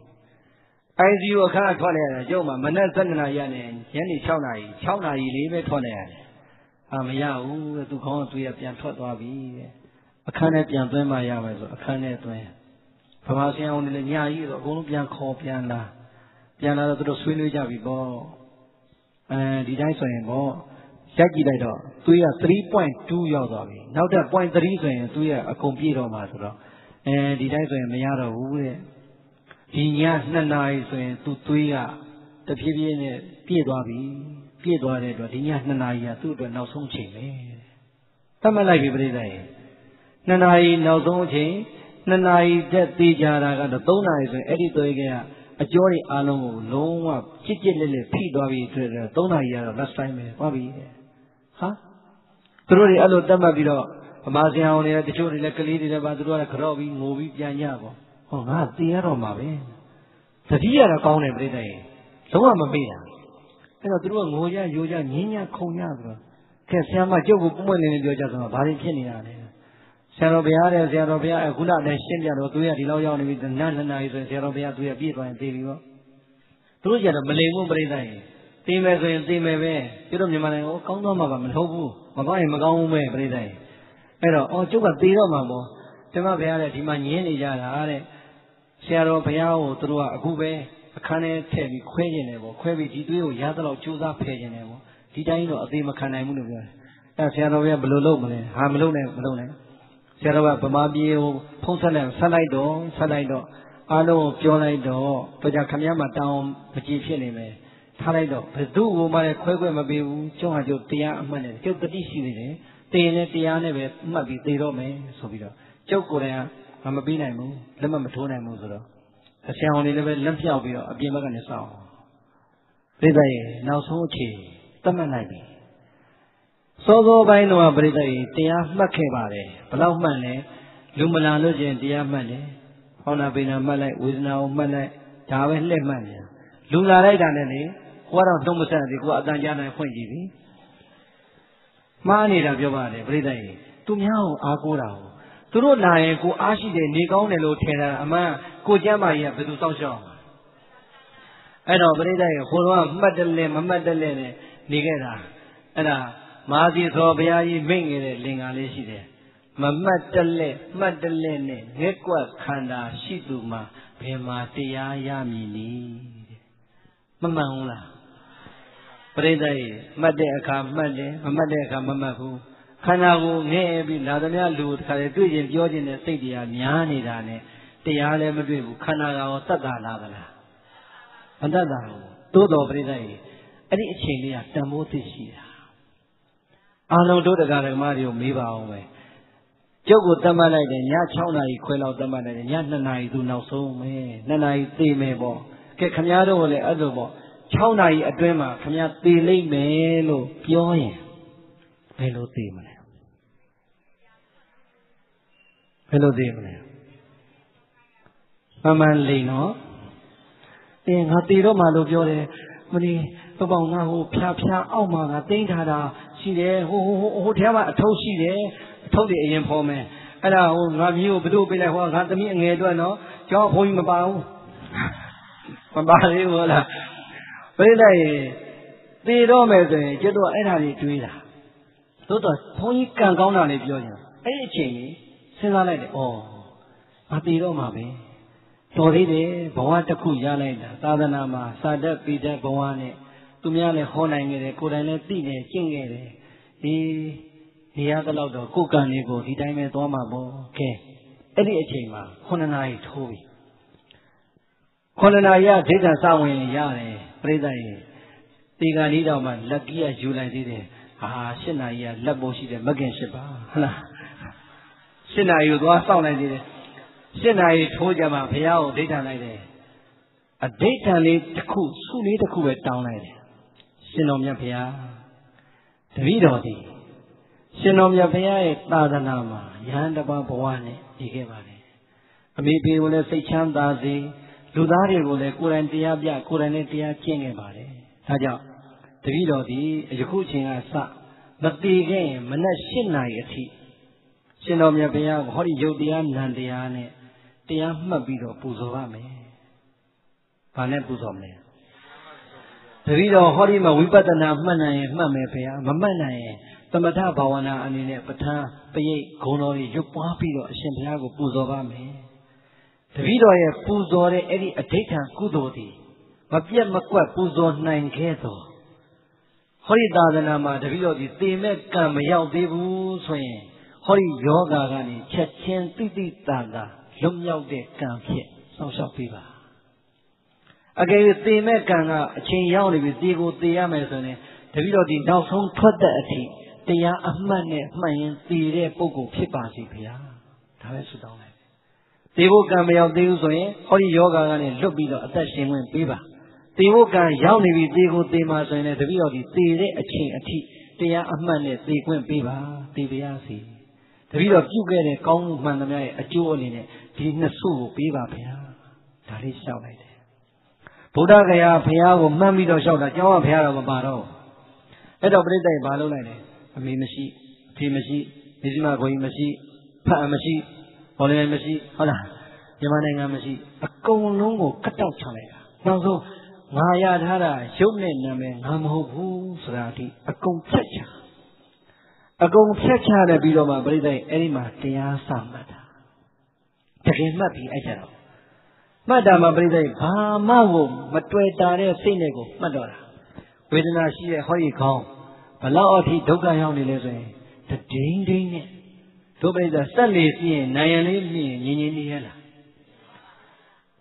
I C U အခါထွက်လိုက်ရတယ်ရုပ်မှာမနက်sevenနာရီနဲ့ညနေ6နာရီ6နာရီလေးပဲထွက်လိုက်ရတယ်အာမရဘူးတဲ့သူခေါင်းကသွေးကပြန်ထွက်သွားပြီတဲ့အခန်းထဲပြန်သွင်းမှရမယ်ဆိုအခန်းထဲသွင်းဗမာဆရာဝန်တွေလည်းညာကြီးဆိုအကုန်လုံးပြန်ခေါ်ပြန်လာပြန်လာတော့သူတို့ဆွေးနွေးကြပြီပေါ့အဲဒီတိုင်းဆိုရင်ပေါ့ရိုက်ကြည့်လိုက်တော့သွေးကthree point two ရောက်သွားပြီနောက်ထပ် point three ဆိုရင်သွေးကအကုန်ပြည့်တော့မှာဆိုတော့အဲဒီတိုင်းဆိုရင်မရတော့ဘူးတဲ့ဒီညtwoနာရီဆိုရင်သူသွေးကတဖြည်းဖြည်းနဲ့ပြည့်သွားပြီပြည့်သွားတဲ့အတွက်ဒီညtwoနာရီကသူ့အတွက်နောက်ဆုံးချိန်ပဲသတ်မှတ်လိုက်ပြီပြိဿရေtwoနာရီနောက်ဆုံးအချိန်twoနာရီတက်သေးကြတာကတော့threeနာရီဆိုရင်အဲ့ဒီသွေးကအကျော်တွေအားလုံးကိုလုံးဝကြစ်ကြစ်လက်လက်ဖိသွားပြီးတွေ့တယ်threeနာရီကတော့ last time ပဲသွားပြီတဲ့ဟာသူတို့တွေအဲ့လိုတတ်မှတ်ပြီးတော့ဗမာဆရာဝန်တွေတချို့တွေလည်းကလေးတွေလည်းပါသူတို့ကကြော့ပြီးငိုပြီးပြန်ကြပေါ့ဟောငါသိရတော့မှာပဲတတိယတော့ကောင်းတယ်ပြိတ္တရေလုံးဝမမေ့တာအဲ့တော့သူတို့ကငိုကြရိုးကြငင်းကြခုန်ကြဆိုတော့ကဲဆရာမကျုပ်ကိုပုံမှန်နေနေပြောကြဆိုတော့ဘာတွေဖြစ်နေတာလဲဆရာတော်ဘုရားတဲ့ဆရာတော်ဘုရားအခုနလည်းရှင်းပြတော့သူရဒီလောက်ရောက်နေပြီနတ်နှစ်နာရီဆိုရင်ဆရာတော်ဘုရားသူရပြည့်သွားရင်သိပြီပေါ့သူတို့ကြတော့မလိမ်ဘူးပြိတ္တရေသိမယ်ဆိုရင်သိမယ်ပဲကျတို့မြန်မာနိုင်ငံကိုကောင်းတော့မှပါမဟုတ်ဘူးမကောင်းရင်မကောင်းဘူးပဲပြိတ္တရေအဲ့တော့အော်ကျုပ်ကသိတော့မှပေါ့ကျမဘုရားတဲ့ဒီမှာညင်းနေကြတာတဲ့ဆရာတော်ဘုရားကိုသူတို့ကအခုပဲအခန်းထဲထည့်ပြီးခွဲကျင်တယ်ပေါ့ခွဲပြီးဒီသွေးကိုရသလောက်ကြိုးစားဖယ်ကျင်တယ်ပေါ့ဒီတိုင်းတော့အသေးမခံနိုင်ဘူးလို့ပြောတယ်အဲ့ဆရာတော်ဘုရားဘယ်လိုလုပ်မလဲဟာမလုပ်နဲ့မလုပ်နဲ့ဆရာတော်ကဗမာပြည်ကိုဖုံးဆက်လိုက်ဆက်လိုက်တော့ဆက်လိုက်တော့အားလုံးကိုပြောလိုက်တော့တို့ကြခမည်းမတောင်းမကြည့်ဖြစ်နေမယ်ထားလိုက်တော့ဘယ်သူ့ကိုမှလည်းခွဲခွဲမပေးဘူးကျုံဟာကျုပ်တရားအမှတ်နဲ့ကျုပ်တတိရှိနေတယ်တေနဲ့တရားနဲ့ပဲမှတ်ပြီးသေတော့မယ်ဆိုပြီးတော့ကျုပ်ကိုယ်တိုင်ကမပေးနိုင်ဘူးလက်မမထိုးနိုင်ဘူးဆိုတော့အဆင်အောင်လေးလည်းပဲလက်ပြောက်ပြီးတော့အပြင်ဘက်ကနေစောင့်ပြိဿရဲ့နောက်ဆုံးအခြေသတ်မှတ်လိုက်ပြီစောစောပိုင်းတော့ပြိဿရဲ့တရားမှတ်ခဲ့ပါတယ်ဘယ်လောက်မှတ်လဲလူမလာလို့ချင်းတရားမှတ်တယ်ဟောနာပိနာမှတ်လိုက်ဝေဒနာကိုမှတ်လိုက်ဒါပဲလှည့်မှတ်နေလူလာလိုက်တာနဲ့လေကိုကတော့နှုတ်မဆက်သေးကိုကအတန်ကြားနိုင်ဖွင့်ကြည့်ပြီမှားနေတာပြောပါတယ်ပြိဿရဲ့သူများကိုအားကိုးတာကိုသူတို့လာရင်ကိုအားရှိတယ်နေကောင်းတယ်လို့ထင်တာအမှန်ကိုကျမ်းမာကြီးကဘယ်သူစောင့်ရှောက်အဲ့တော့ပြိဿရဲ့ဟိုတော့မှတ်တယ်လဲမမှတ်တယ်လဲနဲ့နေခဲ့တာအဲ့ဒါမာသီသောဘုရားကြီးမိန့်ခဲ့တဲ့လင်္ကာလေးရှိတယ်မမှတ်တယ်လဲမှတ်တယ်လဲနဲ့ငက်ကွက်ခန္ဓာရှိသူမှာဘယ်မှာတရားရမည်နည်းမမှန်ဘူးလားပြိဿရဲ့မှတ်တဲ့အခါမှတ်တယ်မမှတ်တဲ့အခါမမှတ်ဘူးခန္ဓာကိုငဲ့ပြီးလာသမျှလူတခါလေတွေ့ရင်ပြောခြင်းနဲ့စိတ်တရားများနေတာနဲ့တရားလည်းမတွေ့ဘူးခန္ဓာကရောတတ်တာလားဗလားမတတ်တာဘူးသို့တော်ပြိဿရဲ့အဲ့ဒီအချိန်လေးကတန်ဖိုးသိရှိတာအာလုံးတို့တရားဓမ္မတွေကိုမေးပါအောင်ပဲကျုပ်ကိုတတ်မှတ်လိုက်တယ်ည၆နာရီခွဲလောက်တတ်မှတ်လိုက်တယ်ည၂နာရီသူနောက်ဆုံးပဲ၂နာရီသေမယ်ပေါ့ကဲခမည်းတော်ကလည်းအဲ့လိုပေါ့၆နာရီအတွင်းမှာခမည်းသေလိမ့်မယ်လို့ပြောရင်ဘယ်လိုသိမလဲဘယ်လိုသိမလဲမှန်မှန်လိမ့်နော်အင်းငါသေတော့မှလို့ပြောတယ်မလီပပောင်ငါဟိုဖြာဖြာအောက်မှာငါတင်းထားတာရှိတယ်ဟိုဟိုဟိုထဲမှာအထုပ်ရှိတယ်အထုပ်တွေအရင်ဖော်မယ်အဲ့ဒါဟိုငါမျိုးကိုဘယ်သူပေးလိုက်ဟောငါသမီးအငယ်အတွက်နော်ကျောင်းဘုန်းကြီးမပါဘူးမပါသေးဘူးလားပြိလိုက်သေတော့မယ်ဆိုရင်ကျွတ်တော့အဲ့ဒါတွေတွေးတာသို့တော့ဘုန်းကြီးကံကောင်းတာလေးပြောကြအဲ့ဒီအချိန်ကြီးစဉ်းစားလိုက်တယ်ဩငါသေတော့မှာပဲတော်သေးတယ်ဘဝတစ်ခုရလိုက်တာသာသနာမှာစာတတ်ပိတတ်ဘဝနဲ့သူများလည်းဟောနိုင်ခဲ့တယ်ကိုယ်တိုင်လည်းသိနေကျင့်ခဲ့တယ်ဒီနေရာတော့တော့ကိုယ်ကံလေးကိုဒီတိုင်းပဲသွားမှာပေါ့ကဲအဲ့ဒီအချိန်မှာခုနှစ်နာရီထိုးပြီခုနှစ်နာရီကဒိဋ္ဌံစဝင်ရတယ်ပြိဿရဲ့ဒီကနေ့တော့မှလက်ကြီးကယူလိုက်သေးတယ်ဟာ၈နာရီကလက်ပေါ်ရှိတယ်မကင်၈ပါဟုတ်လား၈နာရီကိုသွားစောင့်လိုက်သေးတယ်၈နာရီထိုးကြမှာဘုရားကိုဒိဋ္ဌံလိုက်တယ်အဒိဋ္ဌံလေးတစ်ခုစုလေးတစ်ခုပဲတောင်းလိုက်တယ်ရှင်တော်မြတ်ဘုရားတပည့်တော်ဒီရှင်တော်မြတ်ဘုရားရဲ့သာသနာမှာယဟန်တပါးဘဝနဲ့နေခဲ့ပါတယ်အမိဖေကိုလည်းစိတ်ချမ်းသာစေလူသားတွေကိုလည်းကိုယ်တိုင်တရားပြကိုယ်တိုင်လည်းတရားကျင့်ခဲ့ပါတယ်ဒါကြောင့်တပည့်တော်ဒီယခုချိန်ကစမတည်ခဲ့ရင်မနက်၈နာရီအထိရှင်တော်မြတ်ဘုရားကိုဟောဒီယုတ်တရားနံတရားနဲ့တရားမှတ်ပြီးတော့ပူဇော်ရမယ်။ဘာနဲ့ပူဇော်မလဲ။တပည့်တော်ဟောဒီမှာဝိပဿနာမှတ်နိုင်ရင်မှတ်မယ်ဘုရားမမှတ်နိုင်ရင်သမထဘာဝနာအနေနဲ့ပဋ္ဌာန်းပရိတ်ဂုဏ်တော်တွေရွတ်ပွားပြီးတော့အရှင်ဘုရားကိုပူဇော်ပါမယ်။တပည့်တော်ရဲ့ပူဇော်တဲ့အဲ့ဒီအဋိဋ္ဌံကုသိုလ်တွေမပြတ်မကွက်ပူဇော်နိုင်ခဲ့တော့ဟောဒီသာသနာမှာတပည့်တော်ဒီသေမဲ့ကံမရောက်သေးဘူးဆိုရင်ဟောဒီယောဂါကနေချက်ချင်းတိတိတန်တာလွတ်မြောက်တဲ့ကံဖြစ်စောင့်ရှောက်ပေးပါအကယ်၍သေမဲ့ကံကအချိန်ရောက်နေပြီသေကိုသေရမယ်ဆိုရင်တပည့်တော်ဒီနောက်ဆုံးထွက်တဲ့အထိတရားအမှတ်နဲ့မှတ်ရင်သေတဲ့ပုဂ္ဂိုလ်ဖြစ်ပါစေဗျာဒါပဲဆုတောင်းလိုက်သေဖို့ကံမရောက်သေးဘူးဆိုရင်ဟောဒီယောဂါကနေလွတ်ပြီးတော့အသက်ရှင်ဝင်ပေးပါသေဖို့ကံရောက်နေပြီသေကိုသေမှာဆိုရင်လည်းတပည့်တော်ဒီသေတဲ့အချိန်အထိတရားအမှတ်နဲ့သေခွင့်ပေးပါသေပါရစေတပည့်တော်ပြုခဲ့တဲ့ကောင်းမှုမှန်သမျှရဲ့အကျိုးအနေနဲ့ဒီနှစ်စုကိုပေးပါဗျာဒါလေးလျှောက်လိုက်တယ်ဗုဒ္ဓဂယာဘုရားကိုမှတ်ပြီးတော့လျှောက်တာကျောင်းကဘုရားတော်မပါတော့အဲ့တော့ပြိဿရဲ့ဘာလုပ်လိုက်လဲအမေမရှိအဖေမရှိမိစီမခွေးမရှိဖတ်မရှိဘော်လင်းမရှိဟုတ်လားမြန်မာနိုင်ငံမရှိအကုန်လုံးကိုကတ်တောက်ချလိုက်တာနောက်ဆုံးငါရထားတာရုပ်နဲ့နာမည်ငါမဟုတ်ဘူးဆိုတာဒီအကုန်ဖြတ်ချအကုန်ဖြတ်ချတယ်ပြီးတော့မှပြိဿရဲ့အဲ့ဒီမှာတရားစမှတ်တာတကယ်မှတ်ပြီးအဲ့ကြတော့မှတ်တာမှပြိဿရဲ့ဘာမှကိုမတွေ့တာတဲ့စိတ်နဲ့ကိုမှတ်တော့တာဝေဒနာရှိတဲ့ဟောဒီခေါင်းဘလောက်အထိဒုက္ခရောက်နေလဲဆိုရင်တဒိန်းဒိန်းနဲ့ဒုပိဿဆက်လေစီရင်နိုင်ရန်လေးမြင်ငြင်းငြင်းနေရလား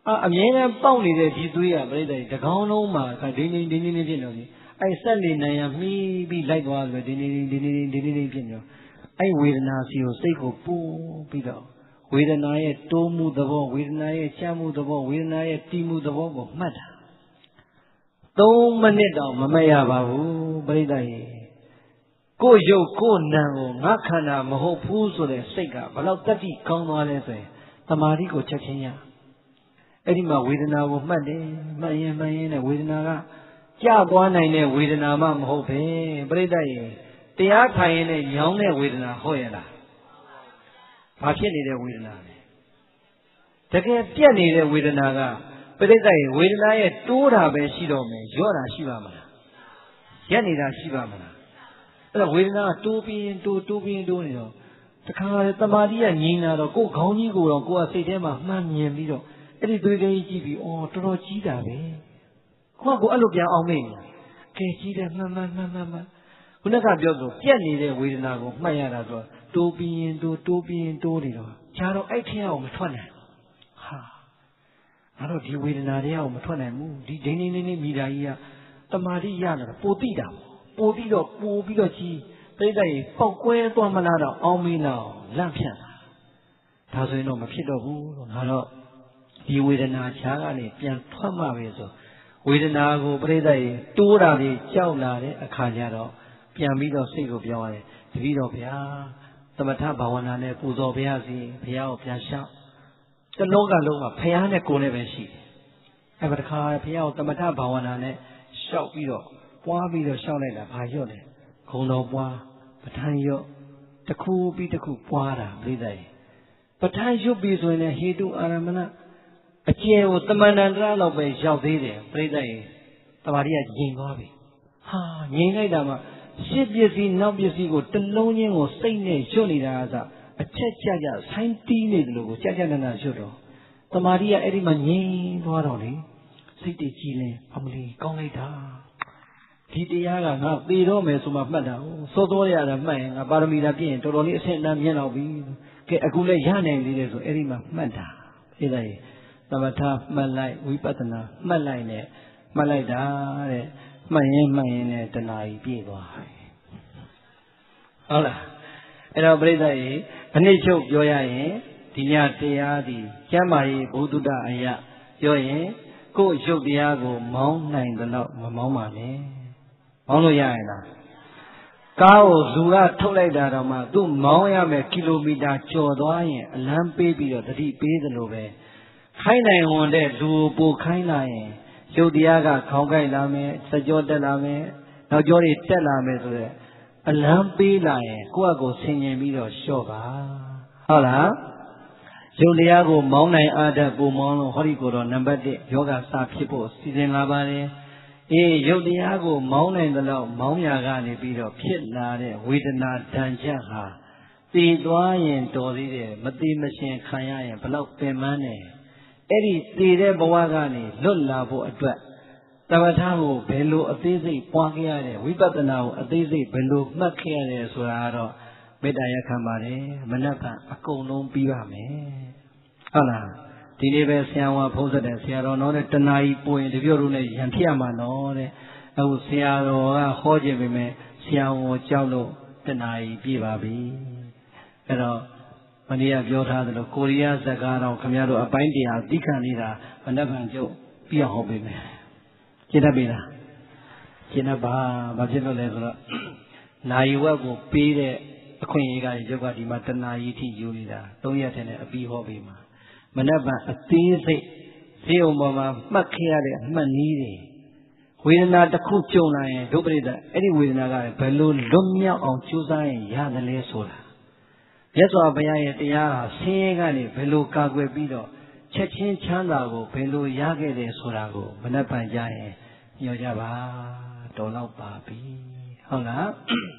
အမြဲတမ်းပေါက်နေတဲ့ဒီသွေးကပြိတ္တိတကောင်းလုံးမှာဒင်းဒင်းဒင်းဒင်းဖြစ်နေတယ်အဲ့ဆက်နေနိုင်ရမှီးပြီးလိုက်သွားဆိုဒင်းဒင်းဒင်းဒင်းဒင်းဒင်းဒင်းဖြစ်နေအဲ့ဝေဒနာစီကိုစိတ်ကိုပို့ပြီးတော့ဝေဒနာရဲ့တိုးမှုသဘောဝေဒနာရဲ့ချမ်းမှုသဘောဝေဒနာရဲ့တီးမှုသဘောကိုမှတ်တာသုံးမိနစ်တောင်မမရပါဘူးပြိတ္တိကိုယ်ရုပ်ကိုယ်နာကိုငါခန္ဓာမဟုတ်ဘူးဆိုတဲ့စိတ်ကဘလောက်တတိကောင်းသွားလဲဆိုရင်တမာတိကိုချက်ချင်းရအဲ့ဒီမှာဝေဒနာကိုမှတ်တယ်မှတ်ရင်မှတ်ရင်နဲ့ဝေဒနာကကြာသွားနိုင်တဲ့ဝေဒနာမှမဟုတ်ပဲပြိတ္တိရဲ့တရားထိုင်ရင်လည်းညောင်းတဲ့ဝေဒနာဟုတ်ရဲ့လားဘာဖြစ်နေတဲ့ဝေဒနာလဲတကယ်ပြက်နေတဲ့ဝေဒနာကပြိတ္တိရဲ့ဝေဒနာရဲ့တိုးတာပဲရှိတော့မယ်ရော့တာရှိပါမလားရက်နေတာရှိပါမလားအဲ့တော့ဝေဒနာတိုးပြီးတိုးတိုးပြီးတိုးနေတော့တခါလေတမာတိကငြိမ်းလာတော့ကိုယ်ခေါင်းကြီးကိုတော့ကိုယ်ကစိတ်ထဲမှာမှန်မြင်ပြီးတော့အဲ့ဒီသွေးကြီးကြည့်ပြီးအော်တော်တော်ကြီးတာပဲကိုယ့်ကိုအဲ့လိုပြန်အောင်မေ့နေတာကဲကြီးတယ်မှန်မှန်မှန်မှန်မှန်ခုနကပြောဆိုပြက်နေတဲ့ဝေဒနာကိုမှတ်ရတာဆိုတိုးပြီးရင်တိုးတိုးပြီးရင်တိုးနေတော့ခြားတော့အဲ့ထက်အောင်မထွက်နိုင်ဟာအဲ့တော့ဒီဝေဒနာတွေအောင်မထွက်နိုင်ဘူးဒီဒိန်းဒိန်းဒိန်းဒိန်းမိတာကြီးကတမာတိရလာတာပိုတိတာပိုပြီးတော့ပိုပြီးတော့ကြီးပြိတ္တိပေါက်ကွဲသွားမလားတော့အောင်မင်းတော့လန့်ဖြန့်တာဒါဆိုရင်တော့မဖြစ်တော့ဘူးလို့ငါတော့ဒီဝေဒနာခြားကနေပြန်ထွက်မှပဲဆိုဝေဒနာကိုပြိတ္တိတိုးတာတွေကြောက်လာတဲ့အခါကျတော့ပြန်ပြီးတော့စိတ်ကိုပြောရတယ်တပည့်တော်ဗျာသမထဘာဝနာနဲ့ပူဇော်ဘုရားစီဘုရားကိုပြန်လျှောက်တလောကလုံးမှာဘုရားနဲ့ကိုယ်နဲ့ပဲရှိတယ်အဲ့ဒါတခါဘုရားကိုသမထဘာဝနာနဲ့လျှောက်ပြီးတော့ပွားပြီးတော့လျှောက်လိုက်တာဘာရွတ်လဲဂုံတော်ပွားပဋ္ဌာန်းရွတ်တစ်ခုပြီးတစ်ခုပွားတာပြိတ္တိပဋ္ဌာန်းရွတ်ပြီးဆိုရင်လည်းဟေတုအာရမဏအကျယ်ကိုတမန်တန်တရာလောက်ပဲရောက်သေးတယ်ပြိတ္တိတမာတိကငြိမ်သွားပြီဟာငြိမ်လိုက်တာမှရှစ်ပစ္စည်းနောက်ပစ္စည်းကိုတလုံးချင်းကိုစိတ်နဲ့ရွတ်နေတာကစအချက်ကြကြဆိုင်းတီးနေတယ်လို့ကိုကြကြနနာရွတ်တော့တမာတိကအဲ့ဒီမှာငြိမ်သွားတော့လေစိတ်တည်ကြည်လင်အမလီကောင်းလိုက်တာဒီတရားကငါသေတော့မယ်ဆိုမှမှတ်တာစောစောရတာမှတ်ရင်ငါပါရမီတာပြည့်ရင်တော်တော်လေးအဆင့်အတန်းမြင်တော့ပြီကဲအခုလည်းရနိုင်သေးတယ်ဆိုအဲ့ဒီမှာမှတ်တာအဲ့ဒါကြီးသမထမှတ်လိုက်ဝိပဿနာမှတ်လိုက်နဲ့မှတ်လိုက်တာတဲ့မှတ်ရင်မှတ်ရင်နဲ့တဏှာကြီးပြည့်သွားပြီဟုတ်လားအဲ့တော့ပြိဿကြီးအနည်းချုပ်ပြောရရင်ဒီညတရားဒီကျမ်းမာရေးဘုဒ္ဓတအယပြောရင်ကိုယ်ရုပ်တရားကိုမောင်းနိုင်သလောက်မမောင်းပါနဲ့မောင်းလို့ရရင်လားကားကိုလူကထုတ်လိုက်တာတော့မှသူ့မောင်းရမယ်ကီလိုမီတာကျော်သွားရင်အလန်းပေးပြီးတော့တတိပေးသလိုပဲခိုင်းနိုင်ဝန်တဲ့လူပိုခိုင်းလာရင်ရုပ်တရားကခေါင်းကိုက်လာမယ်စကြောတက်လာမယ်နောက်ကျောတွေတက်လာမယ်ဆိုတော့အလန်းပေးလာရင်ကိုယ့်အကိုဆင်ញင်ပြီးတော့လျှော့ပါဟုတ်လားရုပ်တရားကိုမောင်းနိုင်အားတက်ပုံမောင်းလို့ဟောဒီကိုတော့နံပါတ်တစ်ယောဂစဖြစ်ဖို့စီစဉ်လာပါတယ်အေးရုပ်တရားကိုမောင်းနိုင်သလောက်မောင်းရကနေပြီးတော့ဖြစ်လာတဲ့ဝေဒနာဒဏ်ချက်ဟာတည်သွားရင်တော်သေးတယ်မတည်မရှင်ခံရရင်ဘလောက်ပင်ပန်းတယ်အဲ့ဒီတည်တဲ့ဘဝကနေလွတ်လာဖို့အတွက်သမထကိုဘယ်လိုအသေးစိတ်ပွားခဲ့ရတယ်ဝိပဿနာကိုအသေးစိတ်ဘယ်လိုမှတ်ခဲ့ရတယ်ဆိုတာတော့မေတ္တာရခံပါတယ်မနက်ကအကုန်လုံးပြီးပါမယ်ဟုတ်လားဒီနေ့ပဲဆရာဝန်ဖုံးဆက်တယ်ဆရာတော်နော်တဲ့တဏှာကြီးပိုရင်တပြည့်တို့နဲ့ရံဖြစ်ရမှာနော်တဲ့အခုဆရာတော်ကဟောခြင်းပေမဲ့ဆရာဝန်ကြောက်လို့တဏှာကြီးပြည့်ပါပြီအဲ့တော့မနေ့ကပြောထားသလိုကိုရီးယားဇာတ်ကားတော့ခင်ဗျားတို့အပိုင်းတရားသိခံနေတာမနက်ဖြန်ကျုပ်ပြအောင်ဟောပေးမယ်ရှင်းတတ်ပြီလားရှင်းတတ်ပါဘာဖြစ်လို့လဲဆိုတော့နာယီဝက်ကိုပေးတဲ့အခွင့်အရေးကရုပ်ကဒီမှာတဏှာကြီးထိယူနေတာသုံးရက်တည်းနဲ့အပြီးဟောပေးမှာမနက်ဖြန်အသေးစိတ်ဈေးုံပေါ်မှာမှတ်ခဲ့ရတဲ့အမှတ်နည်းတွေဝေဒနာတစ်ခုကြုံလာရင်ဒုပရိသအဲ့ဒီဝေဒနာကဘယ်လိုလွတ်မြောက်အောင်ကြိုးစားရင်ရတယ်လဲဆိုတာမြတ်စွာဘုရားရဲ့တရားဟာဆင်းရဲကနေဘယ်လိုကာကွယ်ပြီးတော့ချက်ချင်းချမ်းသာကိုဘယ်လိုရခဲ့တယ်ဆိုတာကိုမနှက်ပန်ကြရင်ညွှန်ကြပါတော်တော့ပါပြီဟုတ်လား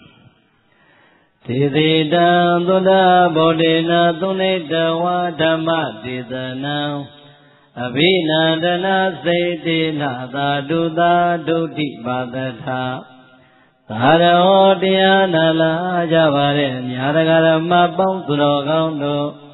ဒေသေတံသုဒ္ဓဗောဓေနသုနေတဝါဓမ္မဒေသနံအဘိနန္ဒနာစေတေနသာဓုသာဒုတိပါဒထာသာရောတရားနာလာကြပါတဲ့မြာတကာရမပေါင်းသူတော်ကောင်းတို့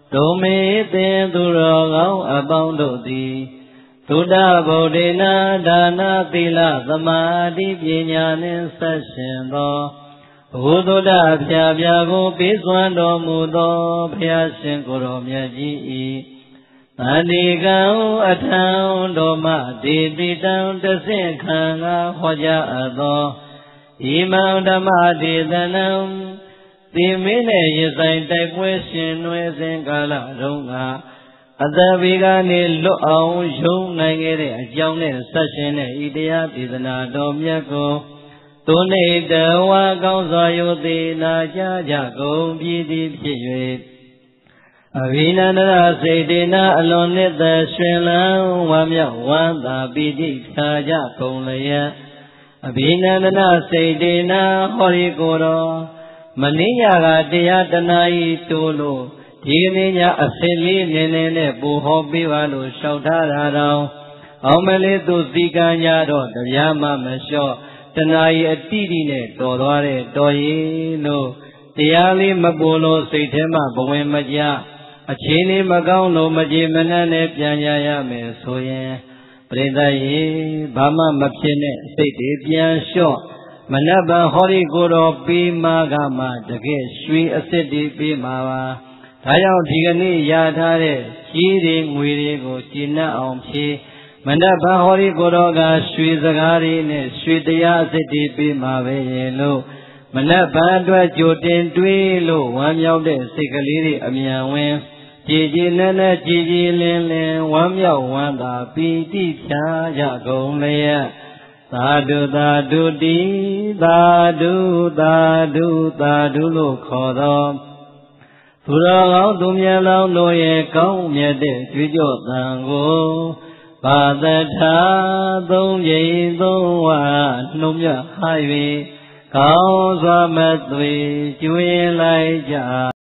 ဒုမေသင်သူတော်ကောင်းအပေါင်းတို့သည်သုဒ္ဓဗုဒ္ဓေနဒါနသီလသမာဓိပညာနှင့်ဆက်ရှင်သောဘုသုဒ္ဓဖြာဖြာကိုပေးစွမ်းတော်မူသောဘုရားရှင်ကိုယ်တော်မြတ်ကြီး၏တဏိကံအထံတော်မှဒေတိတံတဆင့်ခံကဟောကြားအပ်သောဣမံဓမ္မဒေသနံဒီမင်းနဲ့ရဆိုင်တိုက်ပွဲရှင်နွယ်စဉ်ကာလတုန်းကအတ္တဘိကနေလွတ်အောင်ယုံနိုင်ခဲ့တဲ့အကြောင်းနဲ့ဆက်ရှင်တဲ့ဤတရားဒေသနာတော်မြတ်ကိုသူနေတဝါကောင်းစွာယုသိနာကြကြကုန်ပြည်သည်ဖြစ်၍အဘိနန္ဒရစေတေနာအလွန်နှစ်သက်ရှင်လန်းဝမ်းမြောက်ဝမ်းသာပီတိဖြာကြကုန်လျက်အဘိနန္ဒနာစေတေနာဟောဒီကိုယ်တော်မနေ့ညကတရားတနာဤတိုးလို့ဒီနေ့ညအစင်းလေးနေနေနဲ့ပူဟောပေးပါလို့လျှောက်ထားတာတော့အောင်မလေးသူစီကံကြတော့တရားမှမလျှော့တနာဤအတိတိနဲ့တော်သွားတဲ့တော်ရည်လို့တရားလေးမပူလို့စိတ်ထဲမှာဘဝင်မကြအခြေအနေမကောင်းလို့မကြေမနက်နဲ့ပြန်ရရမယ်ဆိုရင်ပရိသတ်ရေဘာမှမဖြစ်နဲ့စိတ်တွေပြန်လျှော့မနက်ပါဟောဒီကိုယ်တော်ပေးမှာကမှတကယ်ရွှေအစ်စ်တွေပေးမှာပါဒါကြောင့်ဒီကနေ့ရထားတဲ့ကြီးတွေငွေတွေကိုရှင်းနှံ့အောင်ဖြေမနက်ပါဟောဒီကိုယ်တော်ကရွှေစကားတွေနဲ့ရွှေတရားအစ်စ်တွေပေးမှာပဲရဲ့လို့မနက်ပါအတွက်ကြိုတင်တွေးလို့ဝမ်းမြောက်တဲ့စိတ်ကလေးတွေအမြန်ဝင်ကြည်ကြည်နဲ့နဲ့ကြည်ကြည်လင်းလင်းဝမ်းမြောက်ဝမ်းသာပီတိဖြာကြကုန်လျက်သာဓုသာဓုတိသာဓုသာဓုသာဓုလို့ခေါ်သောသူတော်ကောင်းသူမြတ်လောင်းတို့ရဲ့ကောင်းမြတ်တဲ့ကြွေးကြော်သံကိုဘာသထာသုံးကြိမ်သုံးဝါနှုံမြဟ၍ကောင်းစွာမသွေကျွေးလိုက်ကြ